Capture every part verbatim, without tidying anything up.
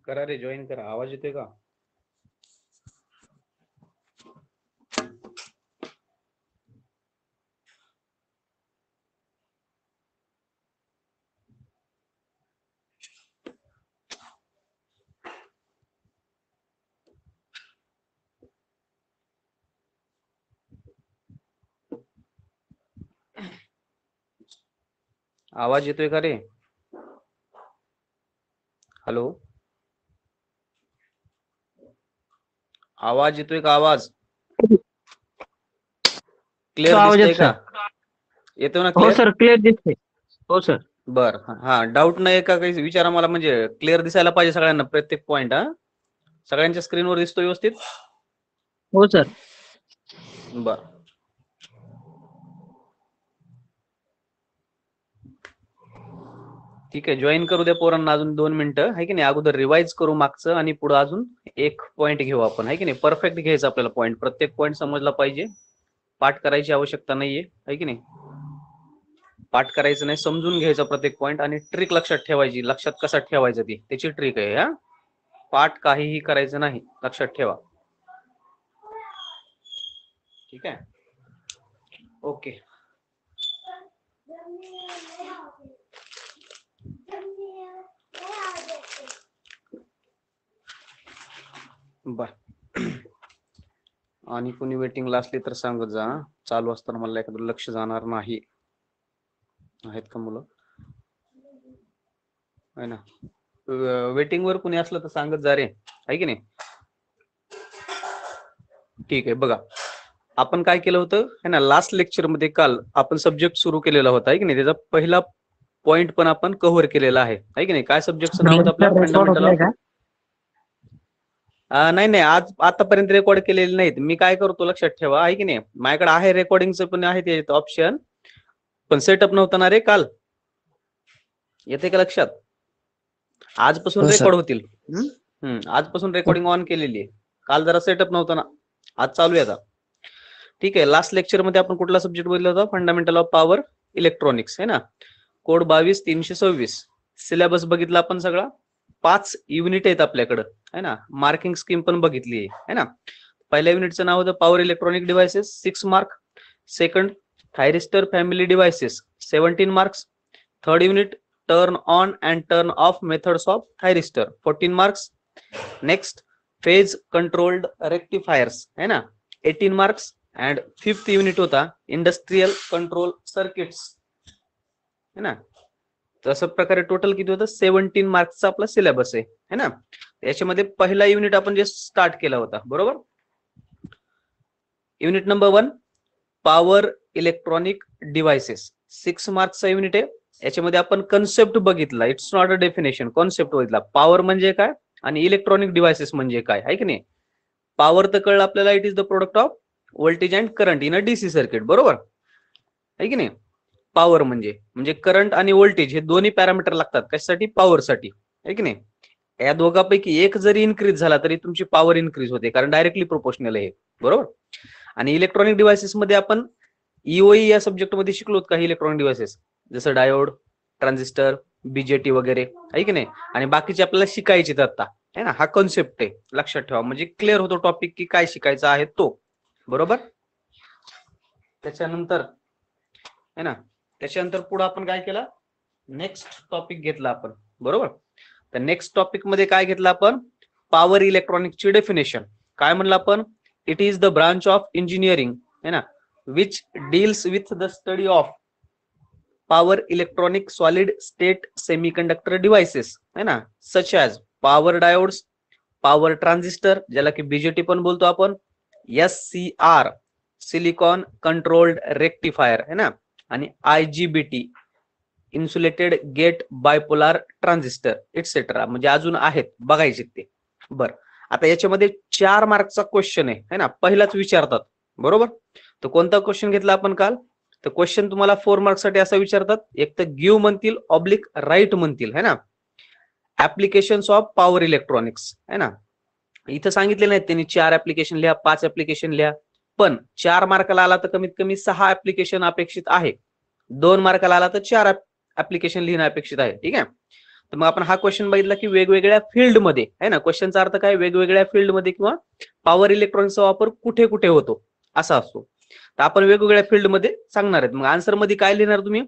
करा रे, जॉईन करा. आवाज येतोय का? आवाज येतोय का रे? हॅलो, आवाज येतोय का? आवाज क्लिअर आवाज दिसतोय येतो का? सर. येतो ना हो क्लिअर? सर, क्लिअर दिसते. हो सर. बर, हा डाऊट नाही का काही? विचारा मला, म्हणजे क्लिअर दिसायला पाहिजे सगळ्यांना प्रत्येक पॉइंट. हा, सगळ्यांच्या स्क्रीनवर दिसतो व्यवस्थित? हो सर. बर, ठीक आहे. जॉईन करू द्या पोरांना अजून दोन मिनिटं, आहे की नाही. अगोदर रिवाइज करू मागचं आणि पुढे अजून एक पॉईंट घेऊ आपण, आहे की नाही. परफेक्ट घ्यायचं आपल्याला पॉईंट, प्रत्येक पॉईंट समजला पाहिजे. पाठ करायची आवश्यकता नाहीये, आहे की नाही. पाठ करायचं नाही, समजून घ्यायचा प्रत्येक पॉईंट आणि ट्रिक लक्षात ठेवायची. लक्षात कसा ठेवायचं ती त्याची ट्रिक आहे. हा, पाठ काहीही करायचं नाही, लक्षात ठेवा. ठीक आहे, ओके. बर, आणि कोणी वेटिंगला असली तर सांगत जा. चालू असताना मला एखादं लक्ष जाणार नाही. आहेत का मुलं? आहे ना. वेटिंग वर कोणी असलं तर सांगत जा रे, आहे की नाही. ठीक आहे, बघा आपण काय केलं होतं है ना. लास्ट लेक्चर मध्ये काल आपण सब्जेक्ट सुरू केलेला होता, आहे की नाही. त्याचा पहिला पॉइंट पण आपण कव्हर केलेला आहे, आहे की नाही. काय सब्जेक्टचं नाव होतं आपलं? Fundamental of. नाही नाही, आज आतापर्यंत रेकॉर्ड केलेले नाहीत. मी काय करतो लक्षात ठेवा, आहे की नाही. माझ्याकडे आहे रेकॉर्डिंगचं पण आहे ते ऑप्शन, पण सेटअप नव्हतं ना रे काल. येते का लक्षात? आजपासून हो सर. रेकॉर्ड होतील. हम्म आजपासून रेकॉर्डिंग ऑन केलेली आहे. काल जरा सेटअप नव्हतं ना, आज चालू आहे आता. ठीक आहे. लास्ट लेक्चर मध्ये आपण कुठला सब्जेक्ट बघितला होता? फंडामेंटल ऑफ पॉवर इलेक्ट्रॉनिक्स, है ना. कोड बावीस तीनशे सव्वीस. सिलेबस बघितला आपण सगळा. पाच युनिट आहेत आपल्याकडं, है ना. मार्किंग स्कीम पण बघितली आहे, है ना. पहिल्या युनिटचं नाव होतं power electronic devices, six mark. Second, thyristor family devices, seventeen marks. Third unit, turn on and turn off methods of thyristor, fourteen marks. Next, phase controlled rectifiers, है ना, eighteen marks. And fifth unit होता industrial control circuits, है ना. तसं प्रकारे total किती होतं? Seventeen मार्क्सचा आपला सिलेबस आहे, है ना. याच्यामध्ये पहिला युनिट आपण जे स्टार्ट केला होता, बरोबर. Unit number one, power electronic devices, six मार्क्सचा युनिट आहे. याच्यामध्ये आपण कन्सेप्ट बघितला, it's not a definition, concept बघितला. पॉवर म्हणजे काय आणि इलेक्ट्रॉनिक डिव्हाइसेस म्हणजे काय, आहे की नाही. पॉवर तर कळलं आपल्याला, it is the product of voltage and current in a DC circuit, बरोबर आहे की नाही. पॉवर म्हणजे म्हणजे करंट आणि व्होल्टेज हे दोन्ही पॅरामीटर लागतात कशासाठी? पॉवर साठी, आहे की नाही. या दोघांपैकी एक जरी इन्क्रीज झाला तरी तुमची पॉवर इन्क्रीज होते, कारण डायरेक्टली प्रोपोर्शनल आहे, बरोबर. आणि इलेक्ट्रॉनिक डिव्हाइसेस मध्ये आपण ईओई या सब्जेक्ट मध्ये शिकलोत काही इलेक्ट्रॉनिक डिव्हाइसेस, जसं डायोड, ट्रान्झिस्टर, बीजेटी वगैरे, आहे की नाही. आणि बाकीचे आपल्याला शिकायचे आता, है ना. हा कॉन्सेप्ट आहे, लक्षात ठेवा. म्हणजे क्लिअर होतो टॉपिक की काय शिकायचं आहे तो, बरोबर. त्याच्यानंतर है ना, त्याच्यानंतर पुढे आपण काय केलं? नेक्स्ट टॉपिक घेतला आपण, बरोबर. तर नेक्स्ट टॉपिक मध्ये काय घेतलं आपण? पॉवर इलेक्ट्रॉनिकची डेफिनेशन. काय म्हणलं आपण? It is the branch of engineering, है ना, which deals with the study of power electronic solid state semiconductor devices, है ना, such as power diodes, power transistor ज्याला की बीजेटी पण बोलतो आपण, S C R silicon controlled rectifier, है ना, आणि IGBT insulated gate bipolar transistor etcetera. म्हणजे अजून आहेत बघायचे ते. बर, आता याच्यामध्ये चार मार्कचा क्वेश्चन आहे, है ना, पहिलाच विचारतात, बरोबर. तर कोणता क्वेश्चन घेतला आपण काल? तर क्वेश्चन तुम्हाला फोर मार्क्स साठी असा विचारतात, एक तर गिव्ह म्हणतील, ऑब्लिक राईट म्हणतील, है ना. ऍप्लिकेशन्स ऑफ पॉवर इलेक्ट्रॉनिक्स, है ना. इथं सांगितले नाहीत त्यांनी चार ऍप्लिकेशन लिहा, पाच ऍप्लिकेशन लिहा, पण चार मार्काला आला तर कमीत कमी सहा ऍप्लिकेशन अपेक्षित आहे. दोन मार्काला आला तर चार ऍप्लिकेशन लिहिणं अपेक्षित आहे, ठीक आहे. तर मग आपण हा क्वेश्चन बघितला की वेगवेगळ्या फील्डमध्ये आहे ना, क्वेश्चनचा अर्थ काय, वेगवेगळ्या फील्डमध्ये किंवा पॉवर इलेक्ट्रॉनिक्सचा वापर कुठे कुठे होतो असा असतो. तर आपण वेगवेगळ्या फील्डमध्ये सांगणार आहेत. मग आन्सर मध्ये काय लिहिणार तुम्ही,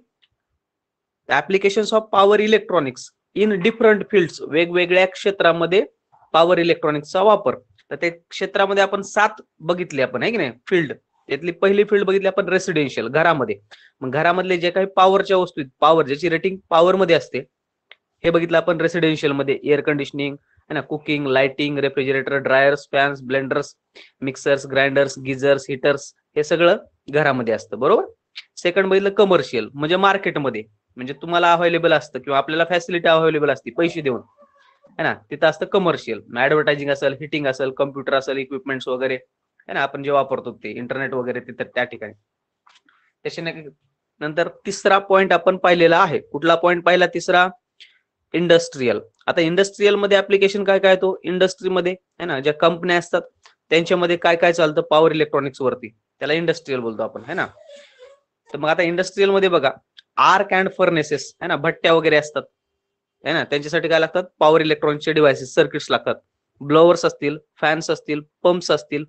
applications of power electronics in different fields, वेगवेगळ्या क्षेत्रामध्ये पॉवर इलेक्ट्रॉनिक्सचा वापर. तर ते क्षेत्रामध्ये आपण सात बघितले आपण आहे की नाही फील्ड. त्यातली पहिली फील्ड बघितली आपण रेसिडेन्शियल, घरामध्ये. मग घरामधले जे काही पॉवरच्या वस्तू, पॉवर ज्याची रेटिंग पॉवर मध्ये असते, हे बघितलं आपण रेसिडेन्शियल मध्ये. एअर कंडिशनिंग है ना, cooking, lighting, refrigerator, dryers, fans, blenders, mixers, grinders, geysers, heaters, हे सगळं घरामध्ये असतं. बरोबर. सेकंड बघितलं कमर्शियल, म्हणजे मार्केटमध्ये, म्हणजे तुम्हाला अवेलेबल असतं किंवा आपल्याला फॅसिलिटी अवेलेबल असते पैसे देऊन है ना, तिथं असतं कमर्शियल. ऍडव्हर्टायझिंग असेल, हिटिंग असेल, कम्प्युटर असेल, इक्विपमेंट्स वगैरे है ना, आपण जे वापरतो ते इंटरनेट वगैरे तिथं त्या ठिकाणी. त्याच्या नंतर तिसरा पॉइंट आपण पाहिलेला आहे. कुठला पॉइंट पाहिला तिसरा, इंडस्ट्रियल. आता इंडस्ट्रियल मध्ये ऍप्लिकेशन काय काय येतो इंडस्ट्रीमध्ये है ना, ज्या कंपन्या असतात त्यांच्यामध्ये काय काय चालतं पॉवर इलेक्ट्रॉनिक्स वरती, त्याला इंडस्ट्रियल बोलतो आपण है ना. तर मग आता इंडस्ट्रियल मध्ये बघा, आर्क अँड फर्नेसेस है ना, भट्ट्या वगैरे असतात है ना, त्यांच्यासाठी काय लागतात पॉवर इलेक्ट्रॉनिक्सचे डिव्हाइसेस, सर्किट्स लागतात. ब्लोअर्स असतील, फॅन्स असतील, पंप्स असतील,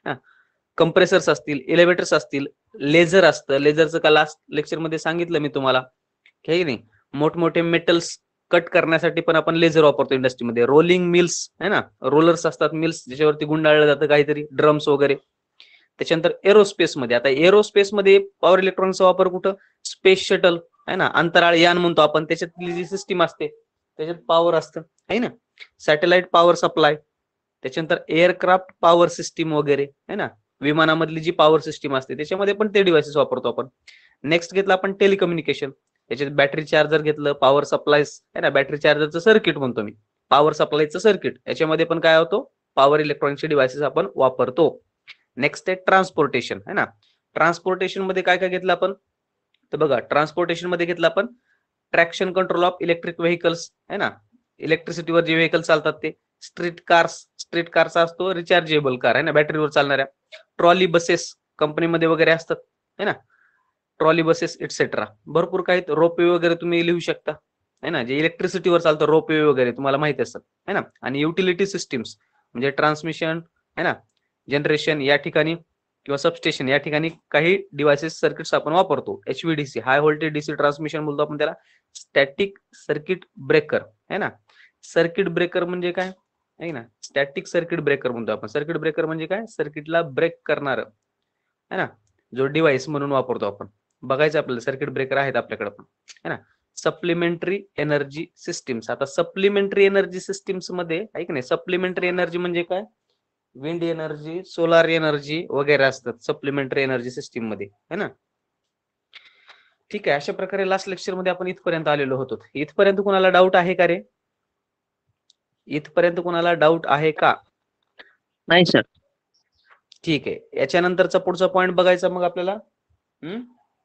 कंप्रेसर्स असतील, एलिव्हेटर्स असतील, लेझर असतं. लेझरचं का लास्ट लेक्चर मध्ये सांगितलं मी तुम्हाला, हे नाही, मोठमोठे मेटल्स कट करण्यासाठी पण आपण लेझर वापरतो इंडस्ट्रीमध्ये. रोलिंग मिल्स है ना, रोलर्स असतात, मिल्स ज्याच्यावरती गुंडाळलं जातं काहीतरी, ड्रम्स वगैरे. त्याच्यानंतर एरोस्पेस मध्ये, आता एरोस्पेस मध्ये पॉवर इलेक्ट्रॉनिक्सचा वापर कुठं, स्पेस शटल है ना, अंतराळ यान म्हणतो आपण, त्याच्यातली जी सिस्टीम असते त्याच्यात पॉवर असतं है ना. सॅटेलाइट पॉवर सप्लाय, त्याच्यानंतर एअरक्राफ्ट पॉवर सिस्टीम वगैरे है ना, विमानामधली जी पॉवर सिस्टीम असते त्याच्यामध्ये पण ते डिव्हाइसेस वापरतो आपण. नेक्स्ट घेतलं आपण टेलिकम्युनिकेशन, त्याच्यात बॅटरी चार्जर घेतलं, पॉवर सप्लाय है ना, बॅटरी चार्जरचं सर्किट म्हणतो मी, पॉवर सप्लायचं सर्किट, याच्यामध्ये पण काय होतो पॉवर इलेक्ट्रॉनिक्सचे डिव्हाइसेस आपण वापरतो. नेक्स्ट आहे ट्रान्सपोर्टेशन है ना. ट्रान्सपोर्टेशन मध्ये काय काय घेतलं आपण, तर बघा ट्रान्सपोर्टेशन मध्ये घेतलं आपण traction control of electric vehicles है ना, इलेक्ट्रिसिटीवर जे व्हेकल चालतात ते. स्ट्रीट कार्स, स्ट्रीट कारचा असतो रिचार्जेबल कार आहे ना, बॅटरीवर चालणाऱ्या. ट्रॉली बसेस कंपनीमध्ये वगैरे असतात है ना, ट्रॉली बसेस इटसेट्रा. भरपूर काही, रोपवे वगैरे तुम्ही लिहू शकता है ना, जे इलेक्ट्रिसिटीवर चालतं, रोपवे वगैरे तुम्हाला माहिती असतात है ना. आणि युटिलिटी सिस्टीम्स म्हणजे ट्रान्समिशन है ना, जनरेशन या ठिकाणी किंवा सबस्टेशन या ठिकाणी काही डिव्हाइसेस सर्किट्स आपण वापरतो. HVDC, high voltage DC transmission बोलतो आपण त्याला. स्टॅटिक सर्किट ब्रेकर है ना, सर्किट ब्रेकर म्हणजे काय आहे ना, स्टॅटिक सर्किट ब्रेकर म्हणतो आपण. सर्किट ब्रेकर म्हणजे काय, सर्किटला ब्रेक करणार है ना, जो डिव्हाइस म्हणून वापरतो आपण. बघायचं आपल्याला सर्किट ब्रेकर आहेत आपल्याकडे पण है ना. सप्लिमेंटरी एनर्जी सिस्टीम्स, आता सप्लिमेंटरी एनर्जी सिस्टीम्स मध्ये आहे की नाही, सप्लिमेंटरी एनर्जी म्हणजे काय, विंड एनर्जी, सोलार एनर्जी वगैरे असतात सप्लिमेंटरी एनर्जी सिस्टीम मध्ये है ना. ठीक आहे, अशा प्रकारे लास्ट लेक्चर मध्ये आपण इथपर्यंत आलेलो होतो. इथपर्यंत कोणाला डाऊट आहे का रे, इथपर्यंत कोणाला डाऊट आहे का? नाही सर. ठीक आहे, याच्यानंतरचा पुढचा पॉइंट बघायचा मग आपल्याला. हम्म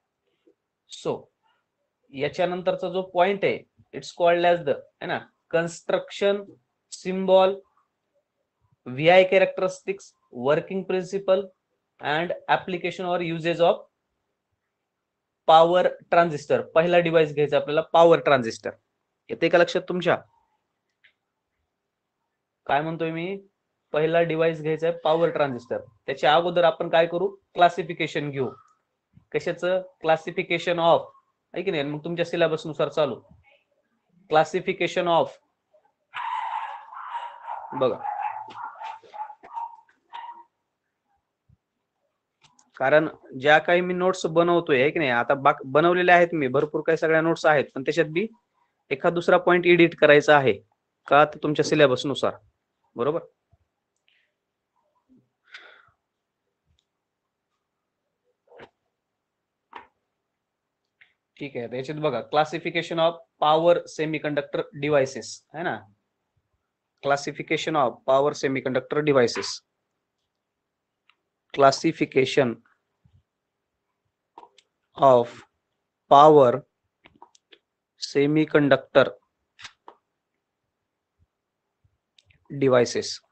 सो याच्यानंतरचा जो पॉइंट आहे, इट्स कॉल्ड ॲज द है ना construction symbol, VI characteristics, working principle and application और युजेस ऑफ पॉवर ट्रान्झिस्टर. पहिला डिव्हाइस घ्यायचा आपल्याला पॉवर ट्रान्झिस्टर. येते का लक्षात तुमच्या, काय म्हणतोय मी, पहिला डिव्हाइस घ्यायचा आहे पॉवर ट्रान्झिस्टर. त्याच्या अगोदर आपण काय करू, क्लासिफिकेशन घेऊ. कशाचं, क्लासिफिकेशन ऑफ, आहे की नाही, मग तुमच्या सिलेबस नुसार चालू. क्लासिफिकेशन ऑफ, बघा कारण ज्या काही मी नोट्स बनवतोय आहे की नाही, आता बनवलेल्या आहेत मी भरपूर काही, सगळ्या नोट्स आहेत, पण त्याच्यात बी एखाद दुसरा पॉइंट एडिट करायचा आहे का, तर तुमच्या सिलेबस नुसार. बरोबर. ठीक आहे, त्याच्यात बघा classification of power semiconductor devices है ना, classification of power semiconductor devices, classification of power semiconductor devices,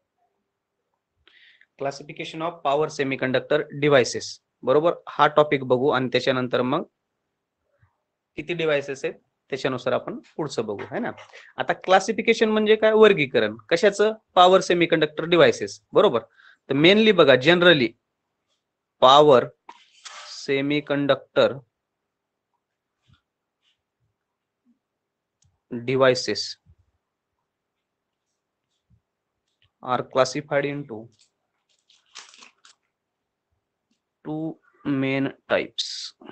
classification of power semiconductor devices. बरोबर, हा टॉपिक बघू आणि त्याच्यानंतर मग किती डिव्हाइसेस आहेत त्याच्यानुसार आपण पुढचं बघू है ना. आता क्लासिफिकेशन म्हणजे काय, वर्गीकरण कशाचं, पॉवर सेमीकंडक्टर डिव्हाइसेस, बरोबर. तर मेनली बघा, generally power semiconductor devices are classified into two main types.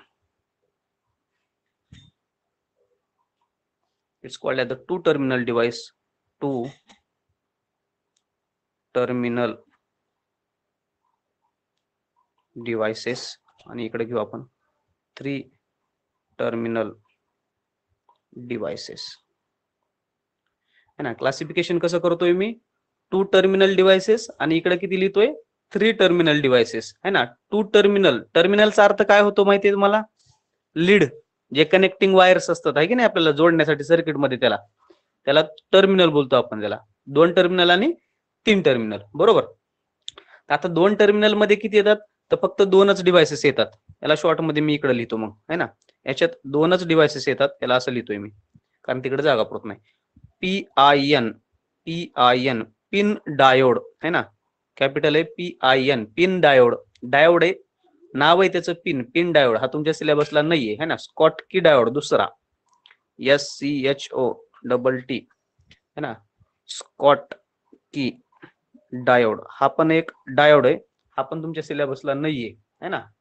It's called as the two terminal device, two terminal devices, आणि इकडे घेऊ आपण three terminal devices है ना. क्लासिफिकेशन कसं करतोय मी, टू टर्मिनल डिव्हाइसेस आणि इकडे किती लिहितोय, थ्री टर्मिनल डिव्हाइसेस है ना. टू टर्मिनल, टर्मिनलचा अर्थ काय होतो माहितीये तुम्हाला, लीड, जे कनेक्टिंग वायर्स असतात आहे की नाही आपल्याला जोडण्यासाठी सर्किट मध्ये, त्याला त्याला टर्मिनल बोलतो आपण, त्याला दोन टर्मिनल आणि तीन टर्मिनल, बरोबर. आता दोन टर्मिनल मध्ये किती येतात, तर फक्त दोनच डिव्हाइसेस येतात. याला शॉर्ट मध्ये मी इकडे लिहितो मग है ना, याच्यात दोनच डिव्हाइसेस येतात, याला असं लिहितोय मी कारण तिकडे जागा पुरत नाही. P I N, P I N pin diode है ना, कॅपिटल आहे P I N, pin diode. Diode आहे, नाव आहे त्याचं पिन, पिन डायोड. हा तुमच्या सिलेबसला नाहीये है ना. स्कॉटकी डायोड दुसरा, S C H O double T है ना, स्कॉटकी डायोड, हा पण एक डायोड आहे, हा पण तुमच्या सिलेबसला नाहीये है ना.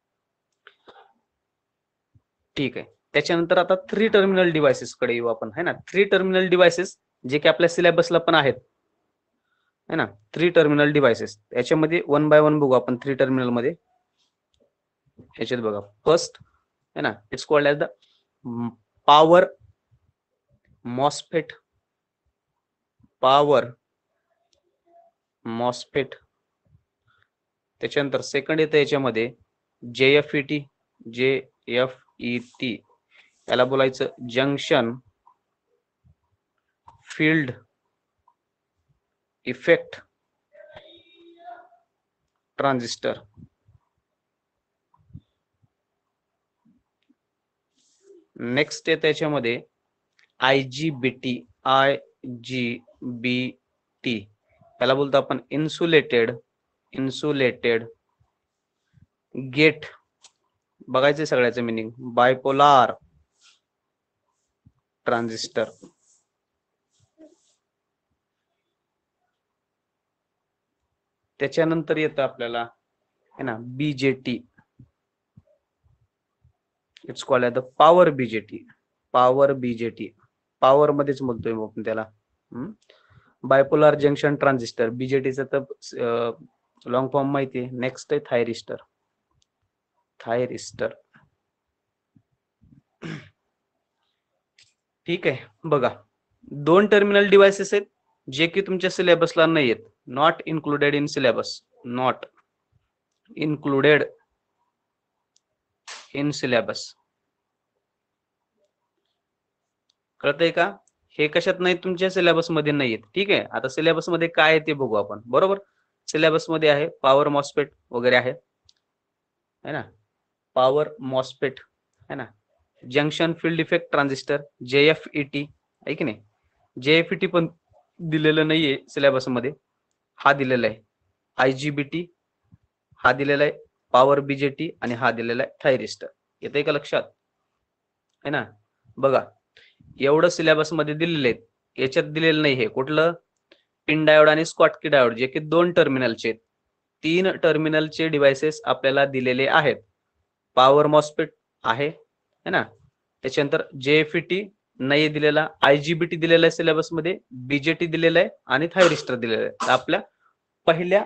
ठीक आहे. त्याच्यानंतर आता थ्री टर्मिनल डिव्हाइसेस कडे येऊ आपण है ना. थ्री टर्मिनल डिव्हाइसेस जे की आपल्या सिलेबसला पण आहेत है ना. थ्री टर्मिनल डिव्हाइसेस, याच्यामध्ये वन बाय वन बघू आपण. थ्री टर्मिनल मध्ये याच्यात बघा, फर्स्ट है ना, it's called as the power MOSFET, power MOSFET. त्याच्यानंतर सेकंड येतं याच्यामध्ये जे एफ ई टी, जे एफ ई टी, याला बोलायचं junction field effect transistor. Next आहे त्याच्यामध्ये I G B T, I G B T, याला बोलतो आपण इन्सुलेटेड, इन्सुलेटेड गेट. बघायचं सगळ्याचं मिनिंग, बायपोलार ट्रान्झिस्टर. त्याच्यानंतर येतं आपल्याला है ना BJT, it's called the power BJT, power BJT, power मध्येच बोलतोय मग आपण त्याला. बायपोलार जंक्शन ट्रान्झिस्टर, बीजेटीचं तर लॉंग फॉर्म माहिती आहे. नेक्स्ट आहे थायरिस्टर, थायरिस्टर. ठीक आहे. बघा, दोन टर्मिनल डिव्हाइसेस आहेत जे की तुमच्या सिलेबसला नाही आहेत, not included in syllabus, not included in syllabus. कळतंय का, हे कशात नाही, तुमच्या सिलेबस मध्ये नाहीयेत. ठीक आहे. आता सिलेबस मध्ये काय आहे ते बघू आपण, बरोबर. सिलेबस मध्ये आहे पॉवर मॉस्फेट वगैरे आहे है ना, पॉवर मॉस्फेट है ना, junction field effect transistor, J F E T आहे की नाही. जे एफ ई टी पण दिलेलं नाहीये सिलेबस मध्ये, हा दिलेला आहे. आय जी बी टी हा दिलेला आहे, पॉवर बीजेटी, आणि हा दिलेला आहे थायरिस्टर. येतंय का लक्षात है ना. बघा, एवढं सिलेबस मध्ये दिलेले आहेत, याच्यात दिलेलं नाही हे कुठलं, पिन डायोड आणि स्कॉटकी डायोड, जे की दोन टर्मिनलचे, तीन टर्मिनलचे डिव्हाइसेस आपल्याला दिलेले आहेत. पॉवर मॉस्फेट आहे है ना. त्याच्यानंतर जे एफ ई टी नाही दिलेला, आयजीबीटी दिलेला आहे सिलेबस मध्ये, बीजेटी दिलेला आहे आणि थायरिस्टर दिलेला आहे. आपल्या पहिल्या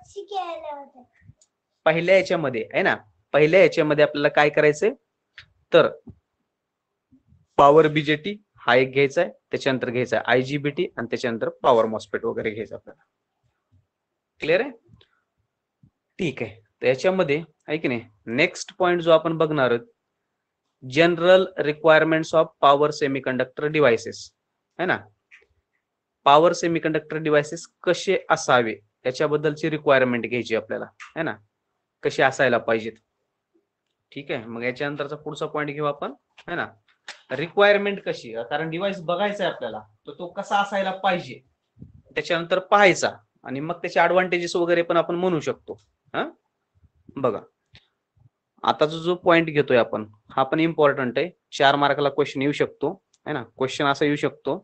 पहिल्या याच्यामध्ये आहे ना, पहिल्या याच्यामध्ये आपल्याला काय करायचंय, तर पॉवर बीजेटी हा एक घ्यायचा आहे, त्याच्यानंतर घ्यायचा आहे आयजीबीटी, आणि त्याच्यानंतर पॉवर मॉस्फेट वगैरे घ्यायचं आपल्याला. क्लिअर आहे. ठीक आहे. तर याच्यामध्ये आहे की नाही, नेक्स्ट पॉइंट जो आपण बघणार आहोत, general requirements of power semiconductor devices है ना. पॉवर सेमीकंडक्टर डिव्हाइसेस कसे असावे याच्याबद्दलची रिक्वायरमेंट घ्यायची आपल्याला है ना, कसे असायला पाहिजेत. ठीक आहे. मग याच्यानंतरचा पुढचा पॉइंट घेऊ आपण है ना. रिक्वायरमेंट कशी, कारण डिव्हाइस बघायचा आहे आपल्याला, तर तो कसा असायला पाहिजे, त्याच्यानंतर पाहायचा आणि मग त्याचे ऍडव्हान्टेजेस वगैरे पण आपण म्हणू शकतो. हा बघा, आता जो जो पॉइंट घेतोय आपण हा पण इम्पॉर्टंट आहे. चार मार्काला क्वेश्चन येऊ शकतो है ना. क्वेश्चन असा येऊ शकतो,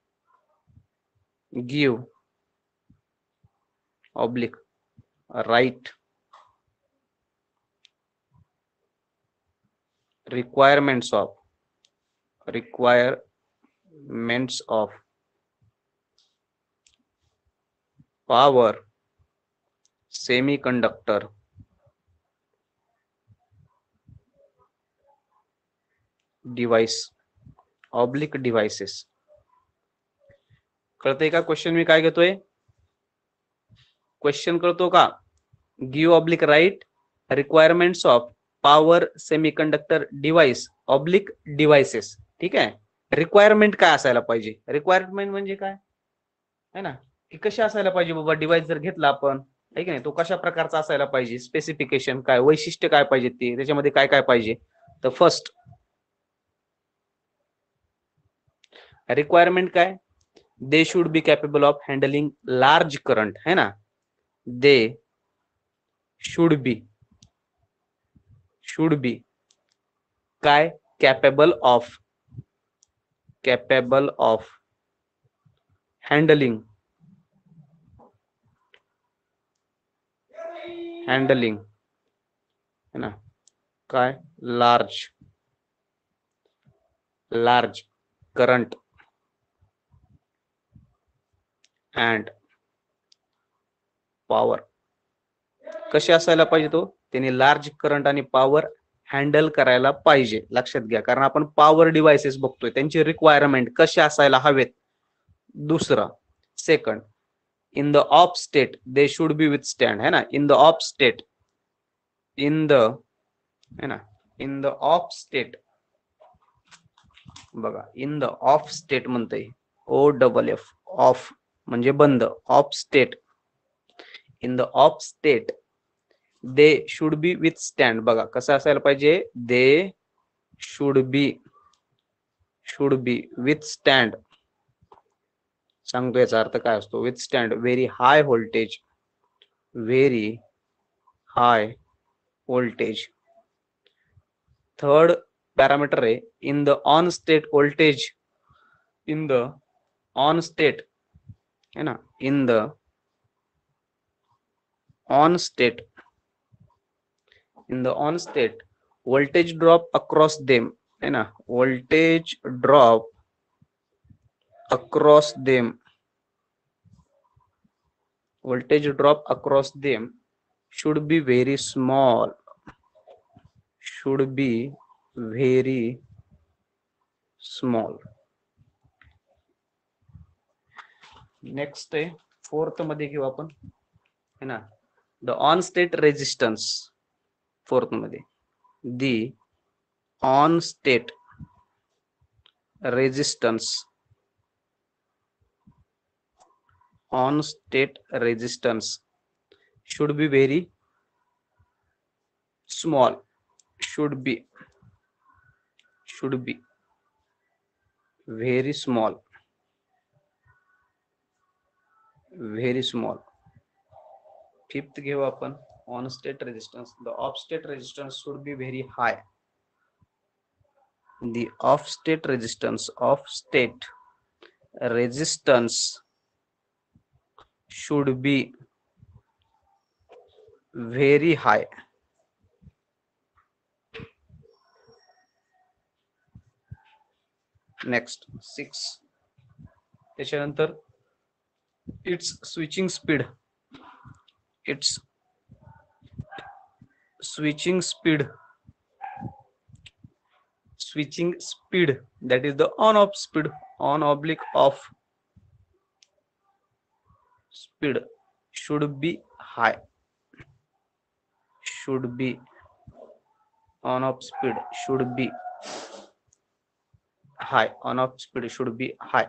give oblique write requirements of requirements of power semiconductor device oblique devices. कळतंय का क्वेश्चन मी काय घेतोय? क्वेश्चन कळतो का? Give oblique write requirements of power semiconductor device oblique devices. ठीक आहे. रिक्वायरमेंट काय असायला पाहिजे? रिक्वायरमेंट म्हणजे काय है ना, की कशी असायला पाहिजे बाबा डिव्हाइस जर घेतला आपण, आहे की नाही, तो कशा प्रकारचा असायला पाहिजे, स्पेसिफिकेशन काय, वैशिष्ट्य काय पाहिजे, ते त्याच्यामध्ये काय काय पाहिजे. तर फर्स्ट रिक्वायरमेंट काय, they should be capable of handling large current, है ना. They should be should be काय, capable of capable of handling handling है ना, काय, large large current and power. कसे असायला पाहिजे तो, त्याने लार्ज करंट आणि पॉवर हँडल करायला पाहिजे. लक्षात घ्या, कारण आपण पॉवर डिव्हाइसेस बघतोय, त्यांची रिक्वायरमेंट कशी असायला हवेत. दुसरं second, in the off state they should be withstand, है ना. In the off state in the है ना इन द ऑफ स्टेट बघा, इन द ऑफ स्टेट म्हणतंय, ओ डबल एफ, ऑफ म्हणजे बंद, off state. In the off state they should be withstand. बघा कसं असायला पाहिजे, they should be should be withstand. सांगतो याचा अर्थ काय असतो, withstand very high voltage very high voltage. Third parameter आहे, in the on state voltage in the on state है ना, in the on state in the on state voltage drop across them, है ना, voltage drop across them voltage drop across them should be very small should be very small. Next आहे fourth मध्ये घेऊ आपण, है ना, the on state resistance. Fourth मध्ये the on state resistance on state resistance should be very small should be should be very small very small. Fifth घेऊ आपण, on state resistance, the off state resistance should be very high. The off state resistance off state resistance should be very high. Next six, त्याच्यानंतर it's switching speed it's switching speed switching speed that is the on off speed on oblique off speed should be high should be on off speed should be high on off speed should be high.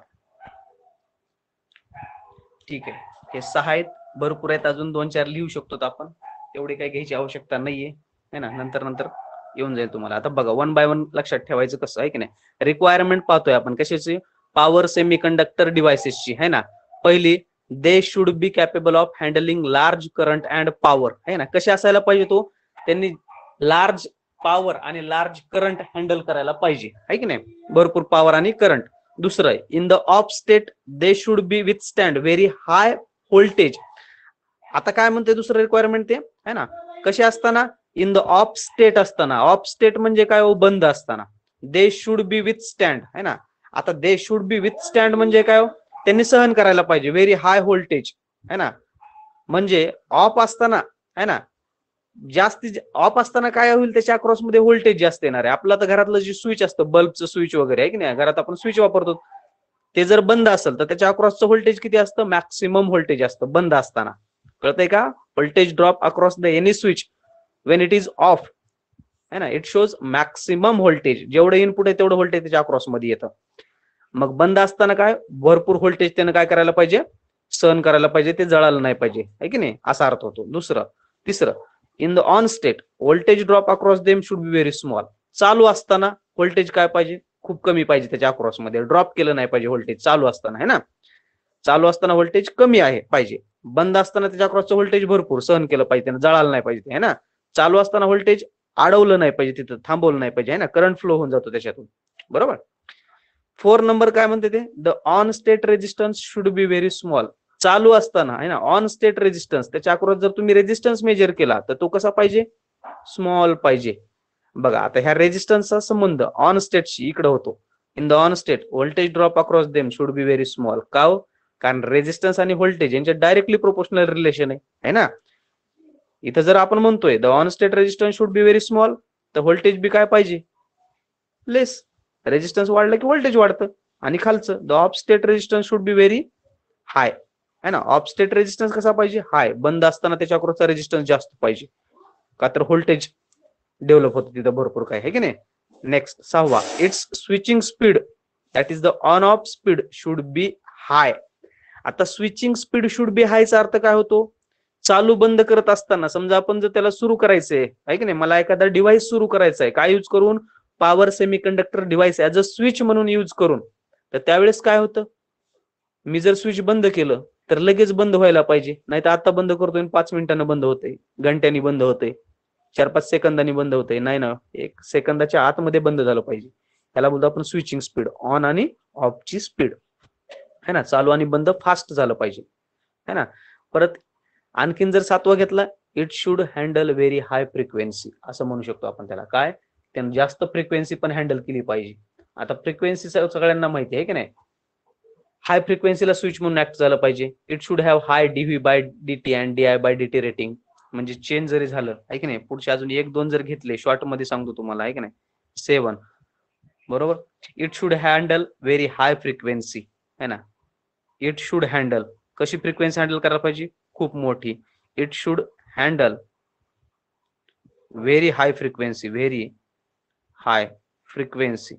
ठीक आहे, हे सहा आहेत, भरपूर आहेत, अजून दोन चार लिहू शकतो आपण, एवढे काही घ्यायची आवश्यकता नाहीये, है ना. नंतर नंतर येऊन जाईल तुम्हाला. आता बघा वन बाय वन लक्षात ठेवायचं कसं आहे की नाही. रिक्वायरमेंट पाहतोय आपण कशाची, पॉवर सेमीकंडक्टर डिव्हाइसेसची आहे ना. पहिली, they should be capable of handling large current and power आहे ना. कसे असायला पाहिजे तो, त्यांनी लार्ज पॉवर आणि लार्ज करंट हँडल करायला पाहिजे आहे की नाही, भरपूर पॉवर आणि करंट. दुसरं, in the off state they should be withstand very high voltage. आता काय म्हणते दुसरं रिक्वायरमेंट ते आहे ना, कसे असताना, इन द ऑफ स्टेट असताना. ऑफ स्टेट म्हणजे काय हो, बंद असताना. दे शुड बी विथस्टँड आहे ना. आता दे शुड बी विथस्टँड म्हणजे काय हो, त्यांनी सहन करायला पाहिजे व्हेरी हाय व्होल्टेज आहे ना. म्हणजे ऑफ असताना आहे ना, जास्ती ऑफ असताना काय होईल, त्याच्या अक्रॉस मध्ये व्होल्टेज जास्त येणार आहे. आपलं तर घरातलं जे स्विच असतं, बल्बचं स्विच वगैरे आहे की नाही, घरात आपण स्विच वापरतो, ते जर बंद असेल तर त्याच्या अक्रॉसचं व्होल्टेज किती असतं, मॅक्सिमम व्होल्टेज असतं बंद असताना. कळतंय का, voltage drop across the any switch when it is off है ना, इट शोज मॅक्सिमम व्होल्टेज. जेवढं इनपुट आहे तेवढं व्होल्टेज त्याच्या अक्रॉस मध्ये येतं. मग बंद असताना काय, भरपूर व्होल्टेज त्यानं काय करायला पाहिजे, सहन करायला पाहिजे, ते जळायला नाही पाहिजे आहे की नाही, असा अर्थ होतो. दुसरं, तिसरं, in the on state voltage drop across them should be very small. चालू असताना व्होल्टेज काय पाहिजे, खूप कमी पाहिजे त्याच्या अक्रॉस मध्ये, ड्रॉप केलं नाही पाहिजे व्होल्टेज चालू असताना आहे ना. चालू असताना व्होल्टेज कमी आहे पाहिजे, बंद असताना त्याच्या अक्रॉसचं व्होल्टेज भरपूर सहन केलं पाहिजे, त्यानं जळायला नाही पाहिजे आहे ना. चालू असताना व्होल्टेज अडवलं नाही पाहिजे, तिथं थांबवलं नाही पाहिजे आहे ना, करंट फ्लो होऊन जातो त्याच्यातून. बरोबर. फोर नंबर काय म्हणते ते, the on state resistance should be very small. चालू असताना आहे ना, ऑन स्टेट रेजिस्टन्स, त्याच्या अक्रॉस जर तुम्ही रेजिस्टन्स मेजर केला तर तो कसा पाहिजे, स्मॉल पाहिजे. बघा आता ह्या रेजिस्टन्सचा संबंध ऑन स्टेटशी इकडे होतो. In the on state voltage drop across them should be very small. का हो, कारण रेजिस्टन्स आणि व्होल्टेज यांच्यात डायरेक्टली प्रोपोर्शनल रिलेशन आहे है ना. इथं जर आपण म्हणतोय the on state resistance should be very small, तर व्होल्टेज बी काय पाहिजे, लेस. रेजिस्टन्स वाढलं की व्होल्टेज वाढतं. आणि खालचं, the off state resistance should be very high है ना. ऑफ स्टेट रेजिस्टन्स कसा पाहिजे, हाय. बंद असताना त्याच्या अक्रॉसचा रेजिस्टन्स जास्त पाहिजे, का तर व्होल्टेज डेव्हलप होतं तिथं भरपूर काय आहे की नाही. नेक्स्ट, सहावा, it's switching speed that is the on off speed should be high. आता स्विचिंग स्पीड शुड बी हायचा अर्थ काय होतो, चालू बंद करत असताना समजा आपण जर त्याला सुरू करायचंय आहे की नाही, मला एखादा डिव्हाइस सुरू करायचा आहे, काय यूज करून, power semiconductor device as a switch म्हणून यूज करून, तर त्यावेळेस काय होतं, मी जर स्विच बंद केलं तर लगेच बंद व्हायला पाहिजे, नाही तर आता बंद करतोय पाच मिनिटांना बंद होते, घंट्यानी बंद होते, चार पाच सेकंदांनी बंद होते, नाही ना, एक सेकंदाच्या आतमध्ये बंद झालं पाहिजे. त्याला बोलतो आपण स्विचिंग स्पीड, ऑन आणि ऑफची स्पीड है ना. चालू आणि बंद फास्ट झालं पाहिजे है ना. परत आणखीन जर सातवा घेतला, it should handle very high frequency, असं म्हणू शकतो आपण त्याला. काय, त्यानं जास्त फ्रिक्वेन्सी पण हँडल केली पाहिजे. आता फ्रिक्वेन्सी सगळ्यांना माहिती आहे की नाही, हाय फ्रिक्वेन्सीला स्विच म्हणून ऍक्ट झालं पाहिजे. It should have high dv by dt and di by dt rating. म्हणजे चेंज जरी झालं आहे की नाही, पुढचे अजून एक दोन जर घेतले शॉर्ट मध्ये सांगतो तुम्हाला आहे की नाही, सेवन. बरोबर. It should handle very high frequency है ना. इट शुड हँडल, कशी फ्रिक्वेन्सी हँडल करायला पाहिजे, खूप मोठी. It should handle very high frequency, very high frequency.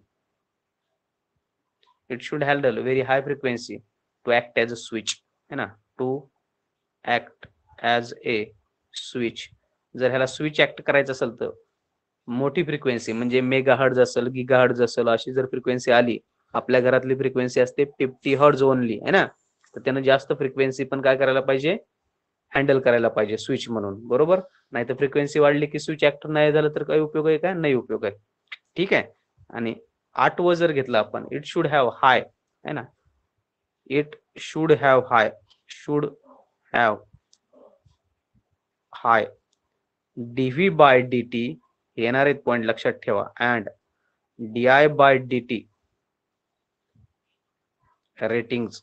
It should handle very high frequency to act as a switch है ना, to act as a switch. जर ह्याला स्विच ऍक्ट करायचं असेल तर मोठी फ्रिक्वेन्सी म्हणजे मेगा हर्ट्ज असेल, गिगा हर्ट्ज असेल, अशी जर फ्रिक्वेन्सी आली, आपल्या घरातली फ्रिक्वेन्सी असते फिफ्टी हर्ट्ज ओनली है ना, तर त्यानं जास्त फ्रिक्वेन्सी पण काय करायला पाहिजे, हँडल करायला पाहिजे स्विच म्हणून. बरोबर. नाही तर फ्रिक्वेन्सी वाढली की स्विच ऍक्ट नाही झालं तर काही उपयोग आहे काय, नाही उपयोग आहे. ठीक आहे. आणि आठवं जर घेतलं आपण, इट शुड हॅव हाय है ना, it should have high, should have high dv by dt, येणार आहेत पॉइंट लक्षात ठेवा, and di by dt ratings.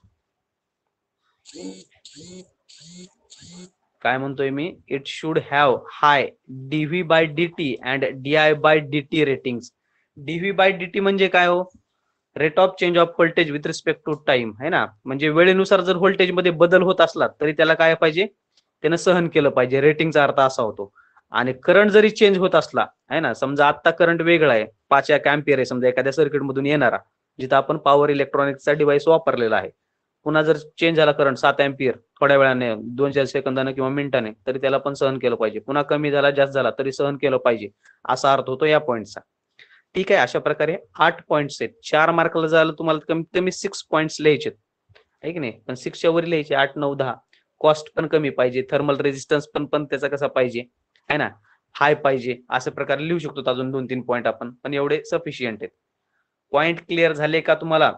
काय म्हणतोय मी, it should have high dv by dt and di by dt ratings. Dv by dt म्हणजे काय हो, rate of change of voltage with respect to time है ना. म्हणजे वेळेनुसार जर व्होल्टेज मध्ये बदल होत असला तरी त्याला काय पाहिजे, त्यानं सहन केलं पाहिजे, रेटिंगचा अर्थ असा होतो. आणि करंट जरी चेंज होत असला है ना, समजा आता करंट वेगळा आहे, पाच एक अँपियर आहे समजा एखाद्या सर्किट मधून येणारा, जिथं आपण पॉवर इलेक्ट्रॉनिक्सचा डिव्हाइस वापरलेला आहे, पुन्हा जर चेंज झाला करंट सात अँपियर थोड्या वेळाने दोन चार सेकंदाने किंवा मिनिटाने तरी त्याला पण सहन केलं पाहिजे. पुन्हा कमी झाला जास्त झाला तरी सहन केलं पाहिजे असा अर्थ होतो या पॉईंटचा. ठीक आहे, अशा प्रकारे आठ पॉईंट्स आहेत. चार मार्कला झालं तुम्हाला कमीत कमी सिक्स पॉईंट्स लिहायचे आहे की नाही, पण सिक्सच्या वर लिहायचे आठ नऊ दहा. कॉस्ट पण कमी पाहिजे, थर्मल रेजिस्टन्स पण पण त्याचा कसा पाहिजे आहे ना, हाय पाहिजे. अशा प्रकारे लिहू शकतो अजून दोन तीन पॉईंट आपण, पण एवढे सफिशियंट आहेत. पॉइंट क्लिअर झाले का तुम्हाला?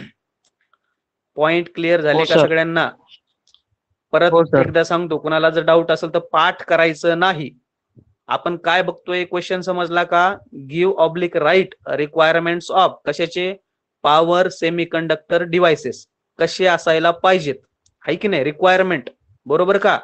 पॉइंट क्लिअर झाले हो का सर. सगळ्यांना? परत हो सर. एकदा सांगतो, कुणाला जर डाऊट असेल तर पाठ करायचं नाही. आपण काय बघतोय, क्वेश्चन समजला का? Give oblique write requirements of कशाचे? पॉवर सेमीकंडक्टर डिव्हाइसेस कसे असायला पाहिजेत, आहे की नाही? रिक्वायरमेंट, बरोबर का?